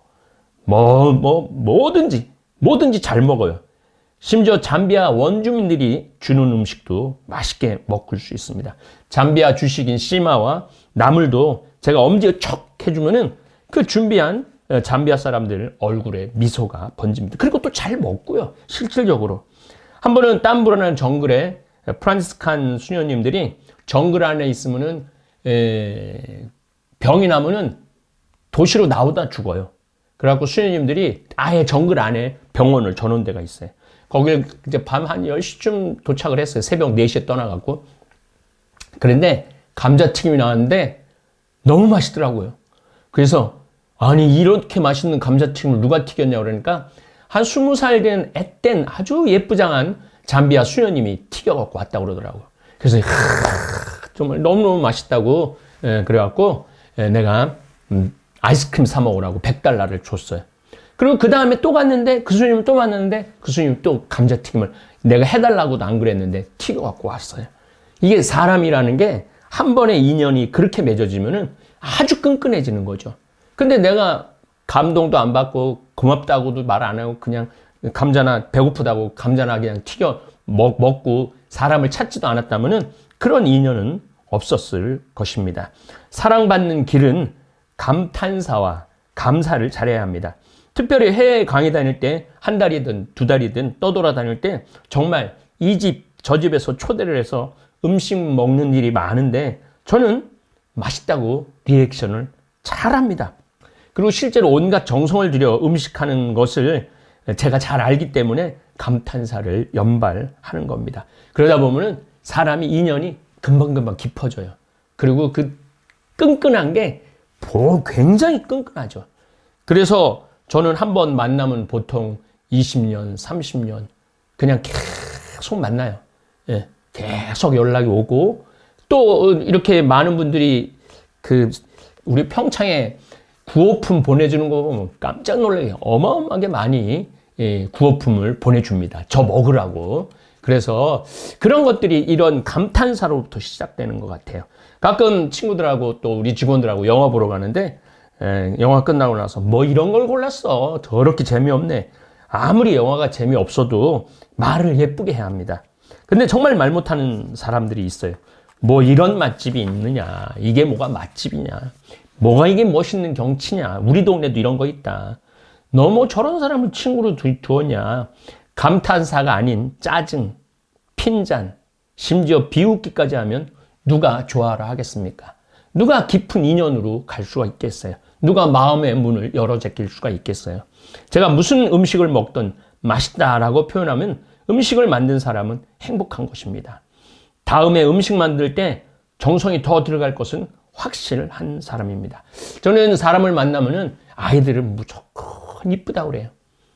뭐든지 잘 먹어요. 심지어 잠비아 원주민들이 주는 음식도 맛있게 먹을 수 있습니다. 잠비아 주식인 씨마와 나물도 제가 엄지에 척 해주면은 그 준비한 잠비아 사람들 얼굴에 미소가 번집니다. 그리고 또 잘 먹고요. 실질적으로. 한 번은 땀 불어나는 정글에 프란시스칸 수녀님들이 정글 안에 있으면은 병이 나면은 도시로 나오다 죽어요. 그래갖고 수녀님들이 아예 정글 안에 병원을 전원 데가 있어요. 거길 이제 밤 한 10시쯤 도착을 했어요. 새벽 4시에 떠나갖고. 그런데 감자튀김이 나왔는데 너무 맛있더라고요. 그래서 아니 이렇게 맛있는 감자튀김을 누가 튀겼냐고 그러니까 한 20살 된 앳된 아주 예쁘장한 잠비아 수녀님이 튀겨갖고 왔다고 그러더라고요. 그래서 정말 너무너무 맛있다고 그래갖고 내가 아이스크림 사 먹으라고 $100를 줬어요. 그리고 그 다음에 또 갔는데 그 수녀님 또 왔는데 그 수녀님 또 감자튀김을 내가 해달라고도 안 그랬는데 튀겨갖고 왔어요. 이게 사람이라는 게 한 번의 인연이 그렇게 맺어지면은 아주 끈끈해지는 거죠. 근데 내가 감동도 안 받고 고맙다고도 말 안 하고 그냥 감자나 배고프다고 감자나 그냥 튀겨 먹고 사람을 찾지도 않았다면은 그런 인연은 없었을 것입니다. 사랑받는 길은 감탄사와 감사를 잘해야 합니다. 특별히 해외 강의 다닐 때 한 달이든 두 달이든 떠돌아 다닐 때 정말 이 집 저 집에서 초대를 해서 음식 먹는 일이 많은데 저는 맛있다고 리액션을 잘합니다. 그리고 실제로 온갖 정성을 들여 음식하는 것을 제가 잘 알기 때문에 감탄사를 연발하는 겁니다. 그러다 보면은 사람이 인연이 금방금방 깊어져요. 그리고 그 끈끈한 게 굉장히 끈끈하죠. 그래서 저는 한 번 만나면 보통 20년, 30년 그냥 계속 만나요. 예, 계속 연락이 오고 또 이렇게 많은 분들이 우리 평창에 구호품 보내주는 거 보면 깜짝 놀라게 어마어마하게 많이 구호품을 보내줍니다. 저 먹으라고. 그래서 그런 것들이 이런 감탄사로부터 시작되는 것 같아요. 가끔 친구들하고 또 우리 직원들하고 영화 보러 가는데 영화 끝나고 나서 뭐 이런 걸 골랐어. 더럽게 재미없네. 아무리 영화가 재미없어도 말을 예쁘게 해야 합니다. 근데 정말 말 못하는 사람들이 있어요. 뭐 이런 맛집이 있느냐. 이게 뭐가 맛집이냐. 뭐가 이게 멋있는 경치냐. 우리 동네도 이런 거 있다. 너 뭐 저런 사람을 친구로 두었냐. 감탄사가 아닌 짜증, 핀잔, 심지어 비웃기까지 하면 누가 좋아하라 하겠습니까? 누가 깊은 인연으로 갈 수가 있겠어요? 누가 마음의 문을 열어 제낄 수가 있겠어요? 제가 무슨 음식을 먹든 맛있다라고 표현하면 음식을 만든 사람은 행복한 것입니다. 다음에 음식 만들 때 정성이 더 들어갈 것은 확실한 사람입니다. 저는 사람을 만나면은 아이들은 무조건 이쁘다고 그래요.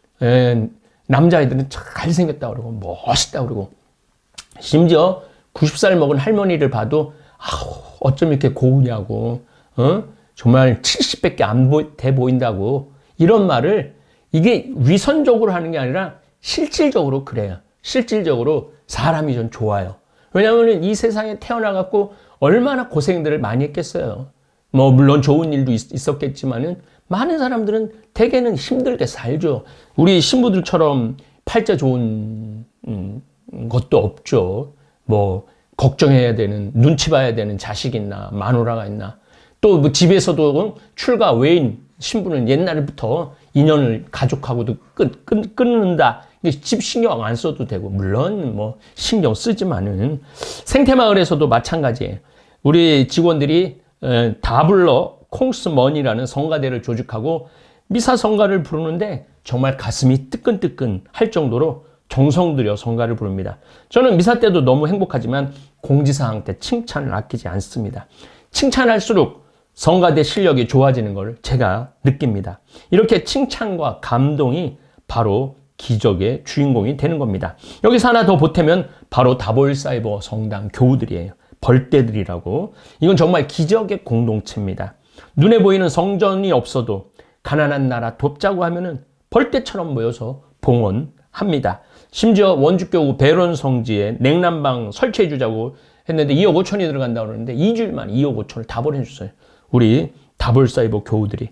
남자아이들은 잘생겼다고 그러고 멋있다고 그러고 심지어 90살 먹은 할머니를 봐도 어쩜 이렇게 고우냐고 정말 70밖에 안 돼 보인다고 이런 말을 이게 위선적으로 하는 게 아니라 실질적으로 그래요. 실질적으로 사람이 좀 좋아요. 왜냐하면 이 세상에 태어나갖고 얼마나 고생들을 많이 했겠어요. 뭐 물론 좋은 일도 있었겠지만은 많은 사람들은 대개는 힘들게 살죠. 우리 신부들처럼 팔자 좋은 것도 없죠. 뭐 걱정해야 되는 눈치 봐야 되는 자식 있나 마누라가 있나 또 뭐 집에서도 출가 외인 신부는 옛날부터 인연을 가족하고도 끊는다. 집 신경 안 써도 되고 물론 뭐 신경 쓰지만은 생태마을에서도 마찬가지예요. 우리 직원들이 다 불러 콩스머니라는 성가대를 조직하고 미사 성가를 부르는데 정말 가슴이 뜨끈뜨끈 할 정도로 정성 들여 성가를 부릅니다. 저는 미사 때도 너무 행복하지만 공지사항 때 칭찬을 아끼지 않습니다. 칭찬할수록 성가대 실력이 좋아지는 걸 제가 느낍니다. 이렇게 칭찬과 감동이 바로 기적의 주인공이 되는 겁니다. 여기서 하나 더 보태면 바로 다볼사이버 성당 교우들이에요. 벌떼들이라고. 이건 정말 기적의 공동체입니다. 눈에 보이는 성전이 없어도 가난한 나라 돕자고 하면은 벌떼처럼 모여서 봉헌합니다. 심지어 원주교구 배론 성지에 냉난방 설치해 주자고 했는데 2억 5천이 들어간다고 그러는데 2주일 만에 2억 5천을 다 보내줬어요. 우리 다볼사이버 교우들이.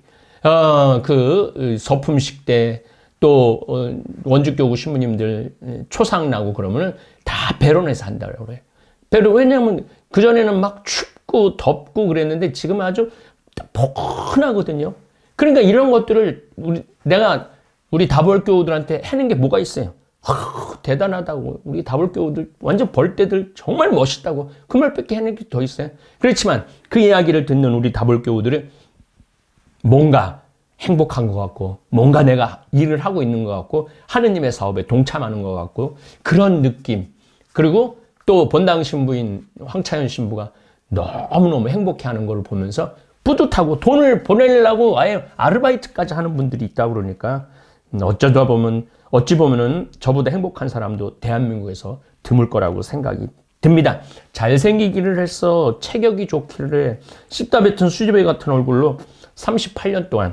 그 서품식 때 또 원주교구 신부님들 초상 나고 그러면은 다 배론해서 한다고 그래요. 배론, 왜냐면 그전에는 막 춥고 덥고 그랬는데 지금 아주 포근하거든요. 그러니까 이런 것들을 내가 우리 다볼교우들한테 하는 게 뭐가 있어요? 대단하다고. 우리 다볼교우들 완전 벌떼들 정말 멋있다고. 그 말밖에 하는 게 더 있어요. 그렇지만 그 이야기를 듣는 우리 다볼교우들은 뭔가 행복한 것 같고, 뭔가 내가 일을 하고 있는 것 같고, 하느님의 사업에 동참하는 것 같고, 그런 느낌. 그리고 또 본당 신부인 황차연 신부가 너무너무 행복해하는 걸 보면서 뿌듯하고 돈을 보내려고 아예 아르바이트까지 하는 분들이 있다고 그러니까 어찌 보면은 저보다 행복한 사람도 대한민국에서 드물 거라고 생각이 듭니다. 잘생기기를 해서 체격이 좋기를 씹다 뱉은 수지배 같은 얼굴로 38년 동안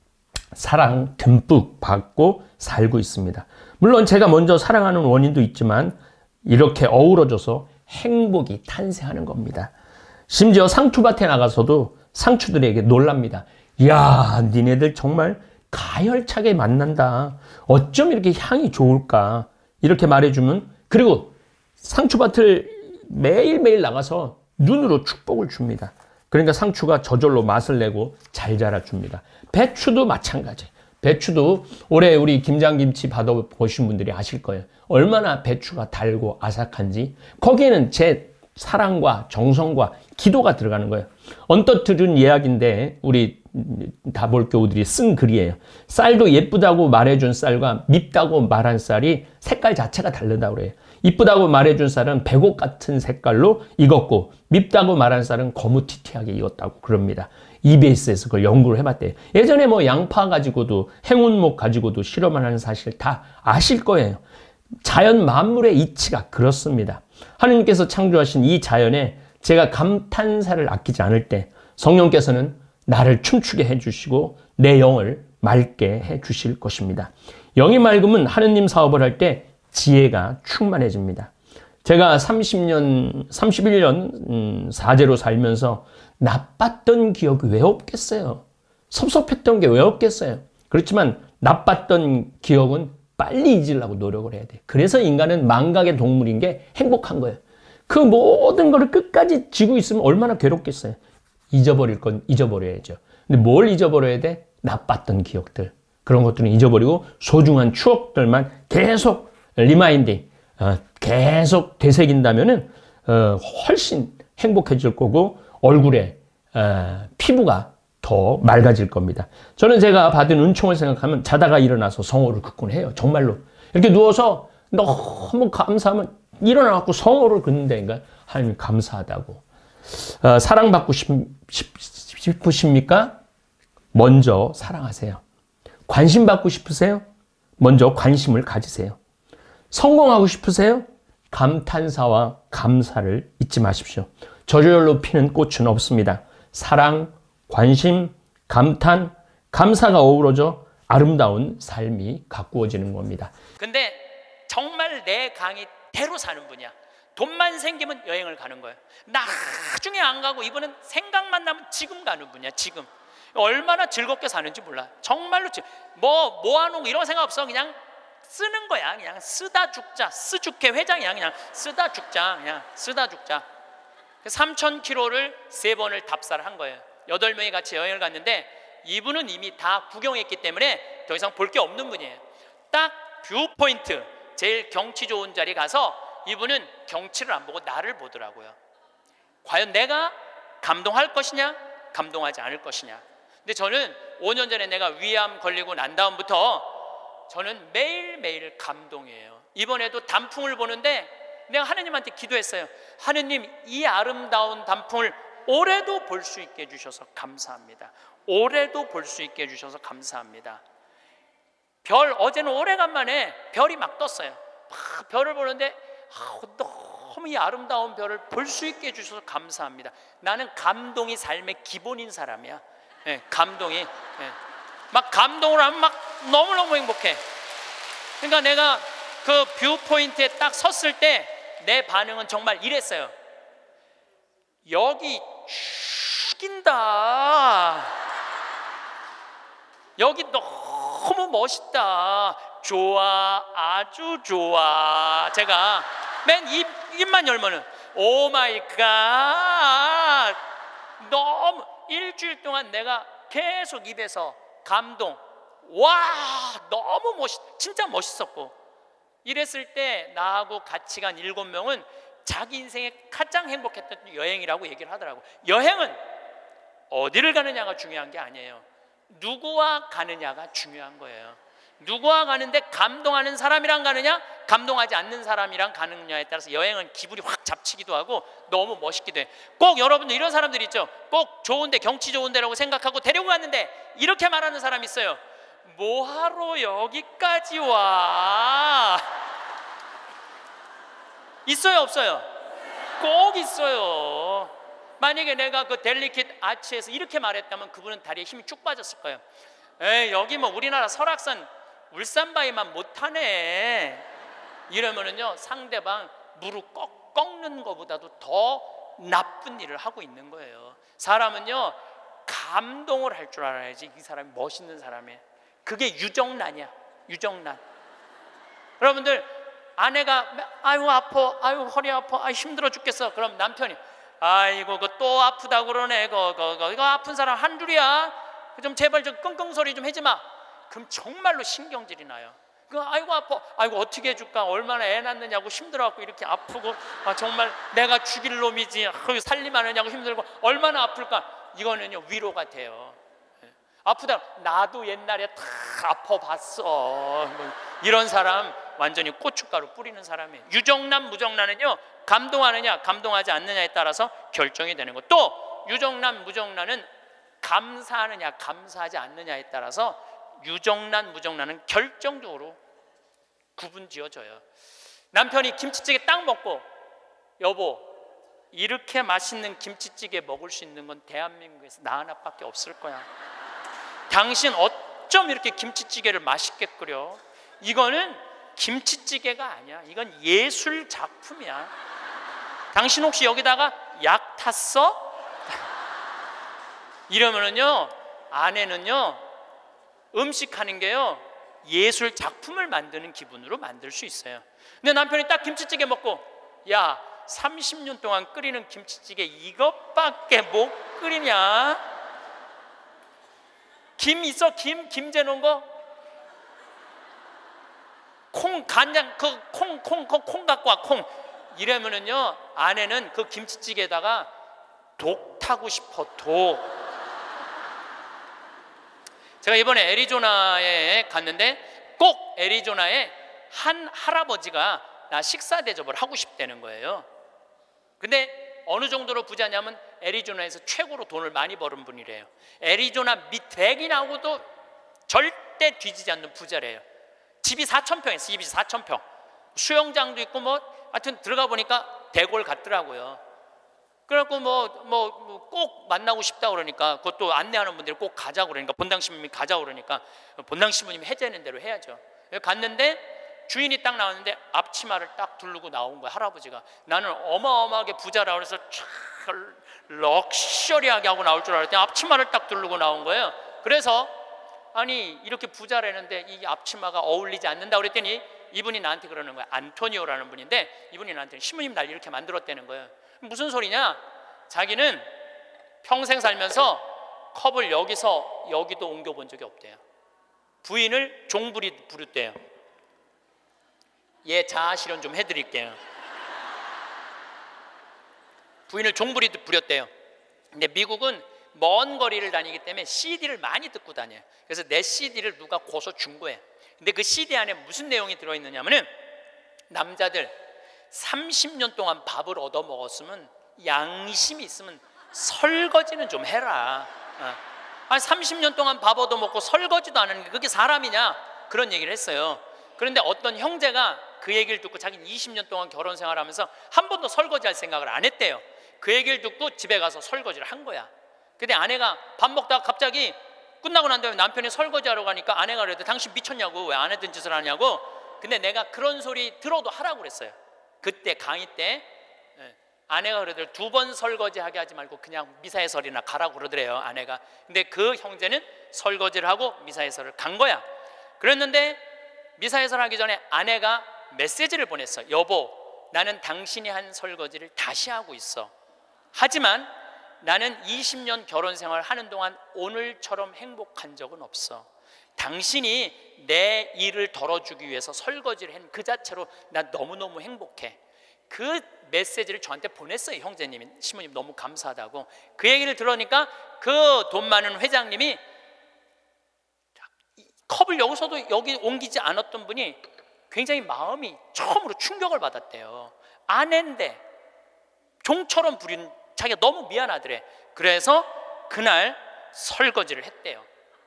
사랑 듬뿍 받고 살고 있습니다. 물론 제가 먼저 사랑하는 원인도 있지만 이렇게 어우러져서 행복이 탄생하는 겁니다. 심지어 상추밭에 나가서도 상추들에게 놀랍니다. 이야, 니네들 정말 가열차게 만난다. 어쩜 이렇게 향이 좋을까? 이렇게 말해주면, 그리고 상추밭을 매일매일 나가서 눈으로 축복을 줍니다. 그러니까 상추가 저절로 맛을 내고 잘 자라줍니다. 배추도 마찬가지. 배추도 올해 우리 김장김치 받아보신 분들이 아실 거예요. 얼마나 배추가 달고 아삭한지. 거기에는 제 사랑과 정성과 기도가 들어가는 거예요. 언뜻 들은 이야기인데 우리 다볼교우들이 쓴 글이에요. 쌀도 예쁘다고 말해준 쌀과 밉다고 말한 쌀이 색깔 자체가 다르다고 그래요. 이쁘다고 말해준 쌀은 백옥 같은 색깔로 익었고 밉다고 말한 쌀은 거무튀튀하게 익었다고 그럽니다. EBS에서 그걸 연구를 해봤대요. 예전에 뭐 양파 가지고도 행운목 가지고도 실험을 하는 사실 다 아실 거예요. 자연 만물의 이치가 그렇습니다. 하느님께서 창조하신 이 자연에 제가 감탄사를 아끼지 않을 때 성령께서는 나를 춤추게 해주시고 내 영을 맑게 해주실 것입니다. 영이 맑으면 하느님 사업을 할 때 지혜가 충만해집니다. 제가 31년 사제로 살면서 나빴던 기억이 왜 없겠어요? 섭섭했던 게 왜 없겠어요? 그렇지만 나빴던 기억은 빨리 잊으려고 노력을 해야 돼. 그래서 인간은 망각의 동물인 게 행복한 거예요. 그 모든 걸 끝까지 쥐고 있으면 얼마나 괴롭겠어요. 잊어버릴 건 잊어버려야죠. 근데 뭘 잊어버려야 돼? 나빴던 기억들. 그런 것들은 잊어버리고 소중한 추억들만 계속 리마인딩, 계속 되새긴다면은 훨씬 행복해질 거고 얼굴에 피부가 더 맑아질 겁니다. 저는 제가 받은 은총을 생각하면 자다가 일어나서 성호를 긋곤 해요. 정말로. 이렇게 누워서 너무 감사하면 일어나갖고 성호를 긋는다니까. 하나님 감사하다고. 사랑받고 싶으십니까? 먼저 사랑하세요. 관심 받고 싶으세요? 먼저 관심을 가지세요. 성공하고 싶으세요? 감탄사와 감사를 잊지 마십시오. 저절로 피는 꽃은 없습니다. 사랑, 관심, 감탄, 감사가 어우러져 아름다운 삶이 가꾸어지는 겁니다. 근데 정말 내 강이 대로 사는 분이야. 돈만 생기면 여행을 가는 거예요. 나중에 안 가고 이번엔 생각만 나면 지금 가는 분이야. 지금 얼마나 즐겁게 사는지 몰라. 정말로 뭐 모아놓은 거 이런 생각 없어. 그냥 쓰는 거야. 그냥 쓰다 죽자. 쓰죽회 회장이야. 그냥 쓰다 죽자. 그냥 쓰다 죽자. 3,000km를 3번을 답사를 한 거예요. 8명이 같이 여행을 갔는데 이분은 이미 다 구경했기 때문에 더 이상 볼 게 없는 분이에요. 딱 뷰포인트 제일 경치 좋은 자리 가서 이분은 경치를 안 보고 나를 보더라고요. 과연 내가 감동할 것이냐 감동하지 않을 것이냐. 근데 저는 5년 전에 내가 위암 걸리고 난 다음부터 저는 매일매일 감동이에요. 이번에도 단풍을 보는데 내가 하느님한테 기도했어요. 하느님, 이 아름다운 단풍을 올해도 볼 수 있게 해주셔서 감사합니다. 올해도 볼 수 있게 해주셔서 감사합니다. 어제는 오래간만에 별이 막 떴어요. 막 별을 보는데 너무 이 아름다운 별을 볼 수 있게 해주셔서 감사합니다. 나는 감동이 삶의 기본인 사람이야. 예, 감동이. 예. 막 감동을 하면 막 너무너무 행복해. 그러니까 내가 그 뷰포인트에 딱 섰을 때 내 반응은 정말 이랬어요. 여기 죽인다. 여기 너무 멋있다. 좋아, 아주 좋아. 제가 맨 입만 열면은 오 마이 갓. 너무 일주일 동안 내가 계속 입에서 감동. 와, 너무 진짜 멋있었고. 이랬을 때 나하고 같이 간 7명은 자기 인생에 가장 행복했던 여행이라고 얘기를 하더라고. 여행은 어디를 가느냐가 중요한 게 아니에요. 누구와 가느냐가 중요한 거예요. 누구와 가는데 감동하는 사람이랑 가느냐, 감동하지 않는 사람이랑 가느냐에 따라서 여행은 기분이 확 잡치기도 하고 너무 멋있기도 해. 꼭 여러분들 이런 사람들 있죠. 꼭 좋은데, 경치 좋은데라고 생각하고 데리고 갔는데 이렇게 말하는 사람 있어요. 뭐하러 여기까지 와? 있어요, 없어요? 꼭 있어요. 만약에 내가 그 델리킷 아치에서 이렇게 말했다면 그분은 다리에 힘이 쭉 빠졌을 거예요. 에이, 여기 뭐 우리나라 설악산 울산바위만 못하네. 이러면은요, 상대방 무릎 꺾는 것보다도 더 나쁜 일을 하고 있는 거예요. 사람은요, 감동을 할 줄 알아야지 이 사람이 멋있는 사람이에요. 그게 유정란이야. 유정란. 여러분들, 아내가 아유 아파, 아유 허리 아파, 아유 힘들어 죽겠어. 그럼 남편이 아이고 그 또 아프다고 그러네. 이거 아픈 사람 한 줄이야. 좀 제발 좀 끙끙 소리 좀 하지 마. 그럼 정말로 신경질이 나요. 아이고 아파, 아이고 어떻게 해줄까, 얼마나 애 낳느냐고 힘들어갖고 이렇게 아프고, 정말 내가 죽일 놈이지, 살림하느냐고 힘들고 얼마나 아플까. 이거는요 위로가 돼요. 아프다, 나도 옛날에 다 아파봤어. 이런 사람 완전히 고춧가루 뿌리는 사람이에요. 유정란, 무정란은요, 감동하느냐 감동하지 않느냐에 따라서 결정이 되는 거. 또 유정란, 무정란은 감사하느냐 감사하지 않느냐에 따라서 유정란, 무정란은 결정적으로 구분 지어져요. 남편이 김치찌개 딱 먹고, 여보, 이렇게 맛있는 김치찌개 먹을 수 있는 건 대한민국에서 나 하나밖에 없을 거야. 당신 어쩜 이렇게 김치찌개를 맛있게 끓여? 이거는 김치찌개가 아니야. 이건 예술 작품이야. 당신 혹시 여기다가 약 탔어? 이러면은요, 아내는요, 음식하는 게요, 예술 작품을 만드는 기분으로 만들 수 있어요. 근데 남편이 딱 김치찌개 먹고, 야, 30년 동안 끓이는 김치찌개 이것밖에 못 끓이냐? 김 있어? 김 재놓은 거? 콩, 간장, 콩 갖고 와, 콩. 이러면은요, 아내는 그 김치찌개에다가 독 타고 싶어, 독. 제가 이번에 애리조나에 갔는데 꼭 애리조나에 한 할아버지가 나 식사 대접을 하고 싶다는 거예요. 근데 어느 정도로 부자냐면 애리조나에서 최고로 돈을 많이 버는 분이래요. 애리조나 백이 나오고도 절대 뒤지지 않는 부자래요. 집이 4,000평 있어요. 집이 4,000평. 수영장도 있고 뭐 하여튼 들어가 보니까 대골 같더라고요. 그래갖고 꼭 만나고 싶다 그러니까, 그것도 안내하는 분들이 꼭 가자고 그러니까, 본당 신부님이 가자고 그러니까 본당 신부님이 해제하는 대로 해야죠. 갔는데 주인이 딱 나왔는데 앞치마를 딱 두르고 나온 거야, 할아버지가. 나는 어마어마하게 부자라고 해서 럭셔리하게 하고 나올 줄 알았더니 앞치마를 딱 두르고 나온 거예요. 그래서 아니 이렇게 부자라는데 이 앞치마가 어울리지 않는다 그랬더니 이분이 나한테 그러는 거야. 안토니오라는 분인데 이분이 나한테 신부님 날 이렇게 만들었다는 거예요. 무슨 소리냐? 자기는 평생 살면서 컵을 여기서 여기도 옮겨본 적이 없대요. 부인을 종부리 부르대요. 예, 자아 실현 좀 해드릴게요. 부인을 종부리 부렸대요. 근데 미국은 먼 거리를 다니기 때문에 CD를 많이 듣고 다녀요. 그래서 내 CD를 누가 고서 준 거예요. 근데 그 CD 안에 무슨 내용이 들어있느냐면은, 남자들 30년 동안 밥을 얻어 먹었으면 양심이 있으면 설거지는 좀 해라. 아니 30년 동안 밥 얻어 먹고 설거지도 안 하는 게 그게 사람이냐? 그런 얘기를 했어요. 그런데 어떤 형제가 그 얘기를 듣고 자기는 20년 동안 결혼 생활하면서 한 번도 설거지할 생각을 안 했대요. 그 얘기를 듣고 집에 가서 설거지를 한 거야. 근데 아내가 밥 먹다가 갑자기 끝나고 난 다음에 남편이 설거지하러 가니까 아내가 그래도 당신 미쳤냐고, 왜 안 했던 짓을 하냐고. 근데 내가 그런 소리 들어도 하라고 그랬어요. 그때 강의 때 아내가 그러더래요. 2번 설거지하게 하지 말고 그냥 미사에설이나 가라고 그러더래요, 아내가. 근데 그 형제는 설거지를 하고 미사에설을 간 거야. 그랬는데 미사에설 하기 전에 아내가 메시지를 보냈어. 여보, 나는 당신이 한 설거지를 다시 하고 있어. 하지만 나는 20년 결혼 생활을 하는 동안 오늘처럼 행복한 적은 없어. 당신이 내 일을 덜어주기 위해서 설거지를 한 그 자체로 나 너무너무 행복해. 그 메시지를 저한테 보냈어요, 형제님이. 신부님 너무 감사하다고. 그 얘기를 들으니까 그 돈 많은 회장님이 컵을 여기 옮기지 않았던 분이 굉장히 마음이 처음으로 충격을 받았대요. 아내인데 종처럼 부린 자기가 너무 미안하더래. 그래서 그날 설거지를 했대요.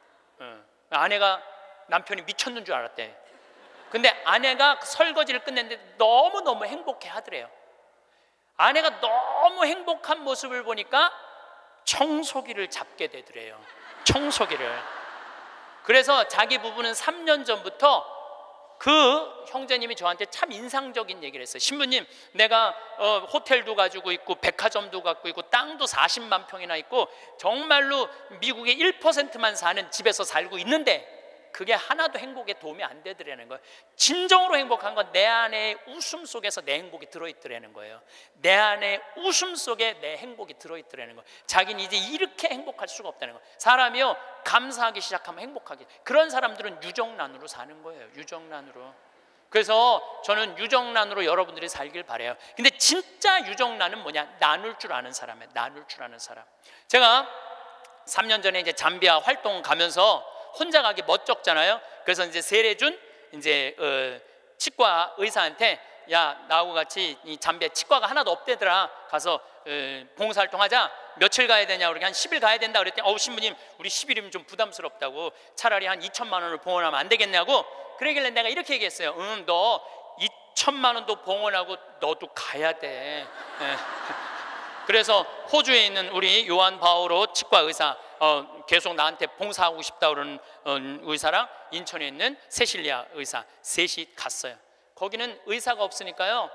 아내가 남편이 미쳤는 줄 알았대. 근데 아내가 그 설거지를 끝냈는데 너무너무 행복해 하더래요. 아내가 너무 행복한 모습을 보니까 청소기를 잡게 되더래요. 청소기를. 그래서 자기 부부는 3년 전부터 그 형제님이 저한테 참 인상적인 얘기를 했어요. 신부님, 내가 호텔도 가지고 있고 백화점도 갖고 있고 땅도 40만 평이나 있고 정말로 미국의 1%만 사는 집에서 살고 있는데 그게 하나도 행복에 도움이 안 되더라는 거예요. 진정으로 행복한 건 내 안에 웃음 속에서 내 행복이 들어있더라는 거예요. 내 안에 웃음 속에 내 행복이 들어있더라는 거예요. 자기는 이제 이렇게 행복할 수가 없다는 거예요. 사람이요, 감사하기 시작하면 행복하게. 그런 사람들은 유정란으로 사는 거예요. 유정란으로. 그래서 저는 유정란으로 여러분들이 살길 바라요. 근데 진짜 유정란은 뭐냐? 나눌 줄 아는 사람이에요. 나눌 줄 아는 사람. 제가 3년 전에 이제 잠비아 활동 가면서 혼자 가기 멋쩍잖아요. 그래서 이제 세례준 이제 치과 의사한테, 야, 나하고 같이 이 잠비아 치과가 하나도 없대더라. 가서 봉사활동하자. 며칠 가야 되냐? 그러니까 한 10일 가야 된다 그랬더니, 신부님, 우리 10일이면 좀 부담스럽다고. 차라리 한 2천만 원을 봉헌하면 안 되겠냐고. 그러길래 내가 이렇게 얘기했어요. 너 2천만 원도 봉헌하고 너도 가야 돼. 그래서 호주에 있는 우리 요한 바오로 치과 의사, 계속 나한테 봉사하고 싶다 그러는 의사랑 인천에 있는 세실리아 의사 셋이 갔어요. 거기는 의사가 없으니까요,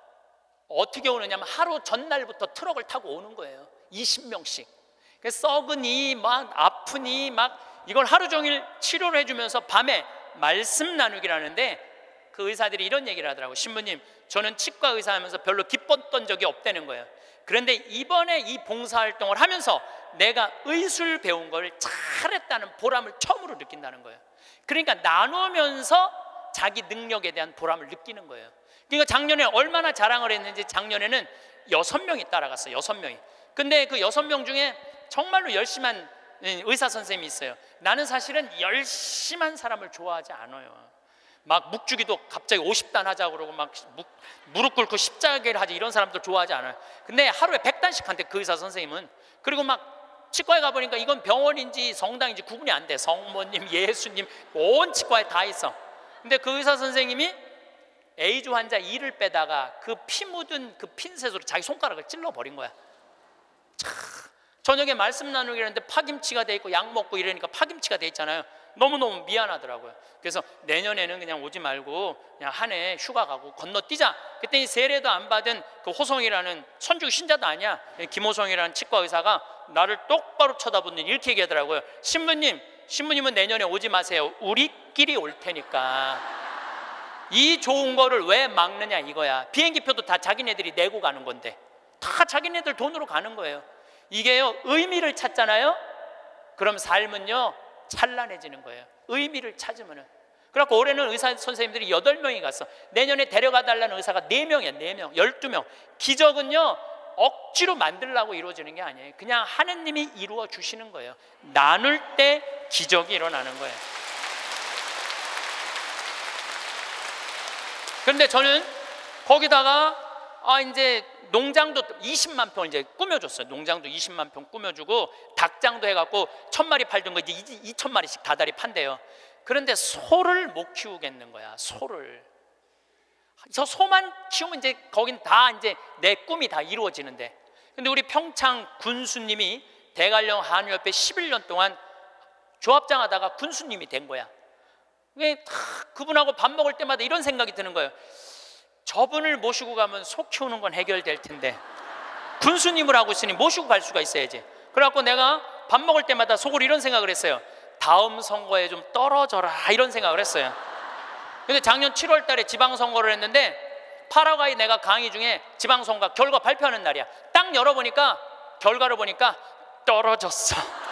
어떻게 오느냐면 하루 전날부터 트럭을 타고 오는 거예요. 20명씩. 썩으니 막 아프니 막 이걸 하루 종일 치료를 해주면서 밤에 말씀 나누기라는데 그 의사들이 이런 얘기를 하더라고요. 신부님, 저는 치과 의사 하면서 별로 기뻤던 적이 없다는 거예요. 그런데 이번에 이 봉사활동을 하면서 내가 의술 배운 걸 잘했다는 보람을 처음으로 느낀다는 거예요. 그러니까 나누면서 자기 능력에 대한 보람을 느끼는 거예요. 그러니까 작년에 얼마나 자랑을 했는지, 작년에는 6명이 따라갔어요. 6명이. 근데 그 6명 중에 정말로 열심한 의사 선생님이 있어요. 나는 사실은 열심한 사람을 좋아하지 않아요. 막 묵주기도 갑자기 50단 하자고 그러고 막 무릎 꿇고 십자가를 하지, 이런 사람들 좋아하지 않아요. 근데 하루에 100단씩 한대, 그 의사 선생님은. 그리고 막 치과에 가보니까 이건 병원인지 성당인지 구분이 안 돼. 성모님, 예수님, 온 치과에 다 있어. 근데 그 의사 선생님이 에이즈 환자 이를 빼다가 그 피 묻은 그 핀셋으로 자기 손가락을 찔러버린 거야. 저녁에 말씀 나누기 했는데 파김치가 돼 있고 약 먹고 이러니까 파김치가 돼 있잖아요. 너무너무 미안하더라고요. 그래서 내년에는 그냥 오지 말고 그냥 한 해 휴가 가고 건너뛰자. 그랬더니 세례도 안 받은 그 호성이라는 천주교 신자도 아니야, 김호성이라는 치과 의사가 나를 똑바로 쳐다보더니 이렇게 얘기하더라고요. 신부님은 내년에 오지 마세요. 우리끼리 올 테니까. 이 좋은 거를 왜 막느냐 이거야. 비행기표도 다 자기네들이 내고 가는 건데 다 자기네들 돈으로 가는 거예요. 이게요, 의미를 찾잖아요. 그럼 삶은요 찬란해지는 거예요. 의미를 찾으면은. 그래갖고 올해는 의사 선생님들이 8명이 갔어. 내년에 데려가 달라는 의사가 4명이야. 4명, 12명. 기적은요 억지로 만들려고 이루어지는 게 아니에요. 그냥 하느님이 이루어 주시는 거예요. 나눌 때 기적이 일어나는 거예요. 그런데 저는 거기다가 이제 농장도 20만 평 이제 꾸며줬어요. 농장도 20만 평 꾸며주고 닭장도 해갖고 1000마리 팔던 거 이제 2000마리씩 다달이 판대요. 그런데 소를 못 키우겠는 거야. 소를. 저 소만 키우면 이제 거긴 다 이제 내 꿈이 다 이루어지는데, 근데 우리 평창 군수님이 대관령 한우협회 11년 동안 조합장 하다가 군수님이 된 거야. 그분하고 밥 먹을 때마다 이런 생각이 드는 거예요. 저분을 모시고 가면 소 키우는 건 해결될 텐데 군수님을 하고 있으니 모시고 갈 수가 있어야지. 그래갖고 내가 밥 먹을 때마다 속으로 이런 생각을 했어요. 다음 선거에 좀 떨어져라, 이런 생각을 했어요. 근데 작년 7월 달에 지방선거를 했는데 파라과이 내가 강의 중에 지방선거 결과 발표하는 날이야. 딱 열어보니까 결과를 보니까 떨어졌어.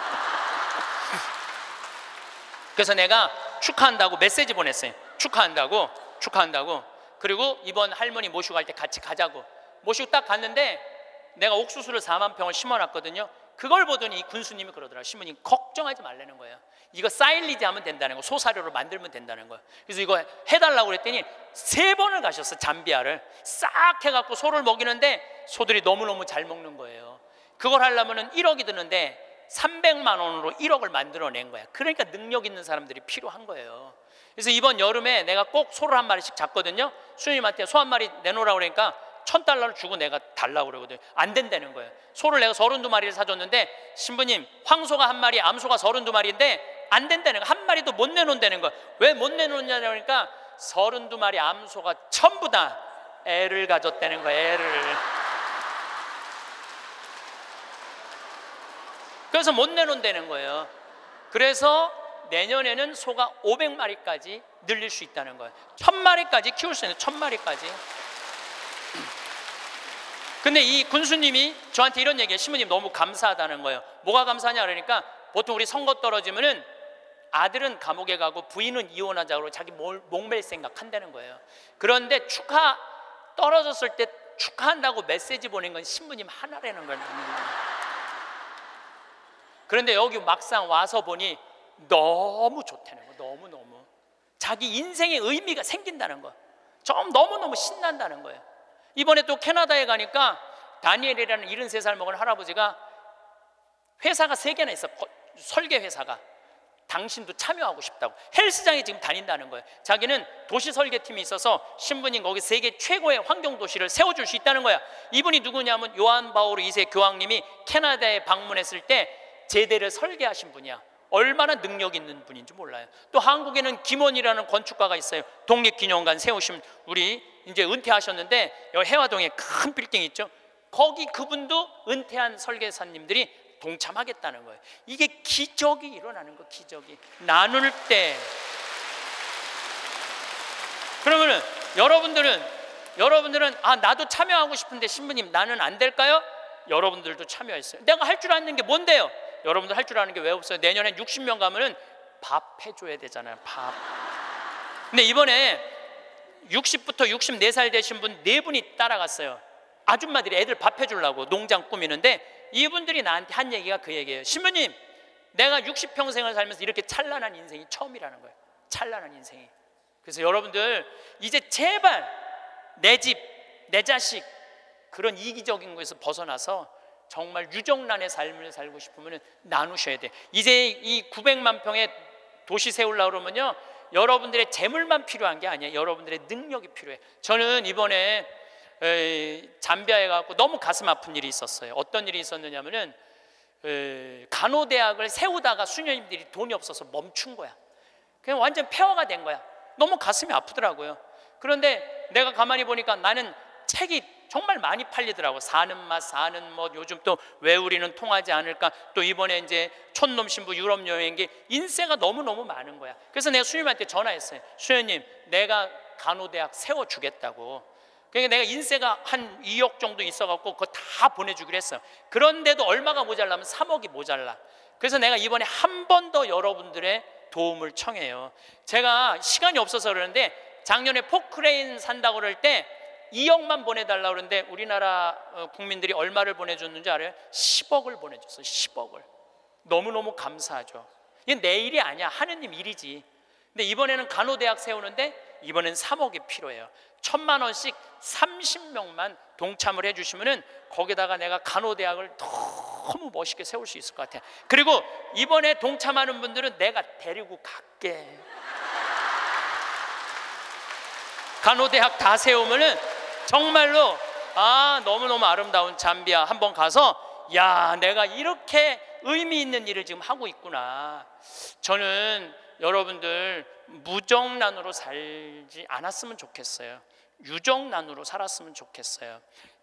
그래서 내가 축하한다고 메시지 보냈어요. 축하한다고. 그리고 이번 할머니 모시고 갈 때 같이 가자고. 모시고 딱 갔는데 내가 옥수수를 4만 평을 심어놨거든요. 그걸 보더니 이 군수님이 그러더라고요. 신부님 걱정하지 말라는 거예요. 이거 사일리지 하면 된다는 거, 소사료로 만들면 된다는 거예요. 그래서 이거 해달라고 그랬더니 3번을 가셨어. 잠비아를 싹 해갖고 소를 먹이는데 소들이 너무너무 잘 먹는 거예요. 그걸 하려면 1억이 드는데 300만 원으로 1억을 만들어낸 거야. 그러니까 능력 있는 사람들이 필요한 거예요. 그래서 이번 여름에 내가 꼭 소를 한 마리씩 잡거든요. 수님한테 소 한 마리 내놓으라고 그러니까 $1,000를 주고 내가 달라고 그러거든요. 안 된다는 거예요. 소를 내가 32마리를 사줬는데 신부님, 황소가 한 마리, 암소가 32마리인데 안 된다는 거예요. 한 마리도 못 내놓는다는 거예요. 왜 못 내놓느냐고 하니까 32마리 암소가 전부 다 애를 가졌다는 거예요. 애를. 그래서 못 내놓는다는 거예요. 그래서 내년에는 소가 500마리까지 늘릴 수 있다는 거예요. 1000마리까지 키울 수 있는 1000마리까지. 근데 이 군수님이 저한테 이런 얘기해요. 신부님 너무 감사하다는 거예요. 뭐가 감사하냐 그러니까 보통 우리 선거 떨어지면은 아들은 감옥에 가고 부인은 이혼하자고 자기 목맬 생각 한다는 거예요. 그런데 떨어졌을 때 축하한다고 메시지 보낸 건 신부님 하나라는 거예요. 그런데 여기 막상 와서 보니 너무 좋다는 거예요. 너무너무 자기 인생의 의미가 생긴다는 거예요. 좀 너무너무 신난다는 거예요. 이번에 또 캐나다에 가니까 다니엘이라는 73살 먹은 할아버지가 회사가 3개나 있어. 설계 회사가. 당신도 참여하고 싶다고 헬스장에 지금 다닌다는 거예요. 자기는 도시 설계팀이 있어서 신부님 거기 세계 최고의 환경도시를 세워줄 수 있다는 거야. 이분이 누구냐면 요한 바오로 2세 교황님이 캐나다에 방문했을 때 제대를 설계하신 분이야. 얼마나 능력 있는 분인지 몰라요. 또 한국에는 김원이라는 건축가가 있어요. 독립기념관 세우신 우리 이제 은퇴하셨는데 여기 해화동에 큰 빌딩 있죠. 거기 그분도 은퇴한 설계사님들이 동참하겠다는 거예요. 이게 기적이 일어나는 거예요. 기적이 나눌 때. 그러면은 여러분들은 나도 참여하고 싶은데 신부님 나는 안 될까요? 여러분들도 참여했어요. 내가 할 줄 아는 게 뭔데요? 여러분들 할 줄 아는 게 왜 없어요? 내년에 60명 가면은 밥 해줘야 되잖아요. 밥. 근데 이번에 60부터 64살 되신 분 4분이 따라갔어요. 아줌마들이 애들 밥 해주려고 농장 꾸미는데 이분들이 나한테 한 얘기가 그 얘기예요. 신부님, 내가 60평생을 살면서 이렇게 찬란한 인생이 처음이라는 거예요. 찬란한 인생이. 그래서 여러분들 이제 제발 내 집, 내 자식 그런 이기적인 거에서 벗어나서 정말 유정란의 삶을 살고 싶으면 나누셔야 돼. 이제 이 900만 평의 도시 세우려고 그러면요, 여러분들의 재물만 필요한 게 아니에요. 여러분들의 능력이 필요해. 저는 이번에 잠비아에 가고 너무 가슴 아픈 일이 있었어요. 어떤 일이 있었느냐면은 간호대학을 세우다가 수녀님들이 돈이 없어서 멈춘 거야. 그냥 완전 폐허가 된 거야. 너무 가슴이 아프더라고요. 그런데 내가 가만히 보니까 나는 책이 정말 많이 팔리더라고. 사는 맛, 사는 뭐, 요즘 또 왜 우리는 통하지 않을까, 또 이번에 이제 촌놈 신부 유럽 여행기, 인세가 너무너무 많은 거야. 그래서 내가 수녀님한테 전화했어요. 수녀님, 내가 간호대학 세워주겠다고. 그러니까 내가 인세가 한 2억 정도 있어갖고 그거 다 보내주기로 했어요. 그런데도 얼마가 모자라면 3억이 모자라. 그래서 내가 이번에 한 번 더 여러분들의 도움을 청해요. 제가 시간이 없어서 그러는데 작년에 포크레인 산다고 그럴 때 2억만 보내달라고 그러는데 우리나라 국민들이 얼마를 보내줬는지 알아요? 10억을 보내줬어요. 10억을. 너무너무 감사하죠. 이게 내 일이 아니야. 하느님 일이지. 근데 이번에는 간호대학 세우는데 이번엔 3억이 필요해요. 1000만 원씩 30명만 동참을 해주시면은 거기다가 내가 간호대학을 너무 멋있게 세울 수 있을 것 같아요. 그리고 이번에 동참하는 분들은 내가 데리고 갈게. 간호대학 다 세우면은 정말로 너무너무 아름다운 잠비아 한번 가서 야, 내가 이렇게 의미 있는 일을 지금 하고 있구나. 저는 여러분들 무정란으로 살지 않았으면 좋겠어요. 유정란으로 살았으면 좋겠어요.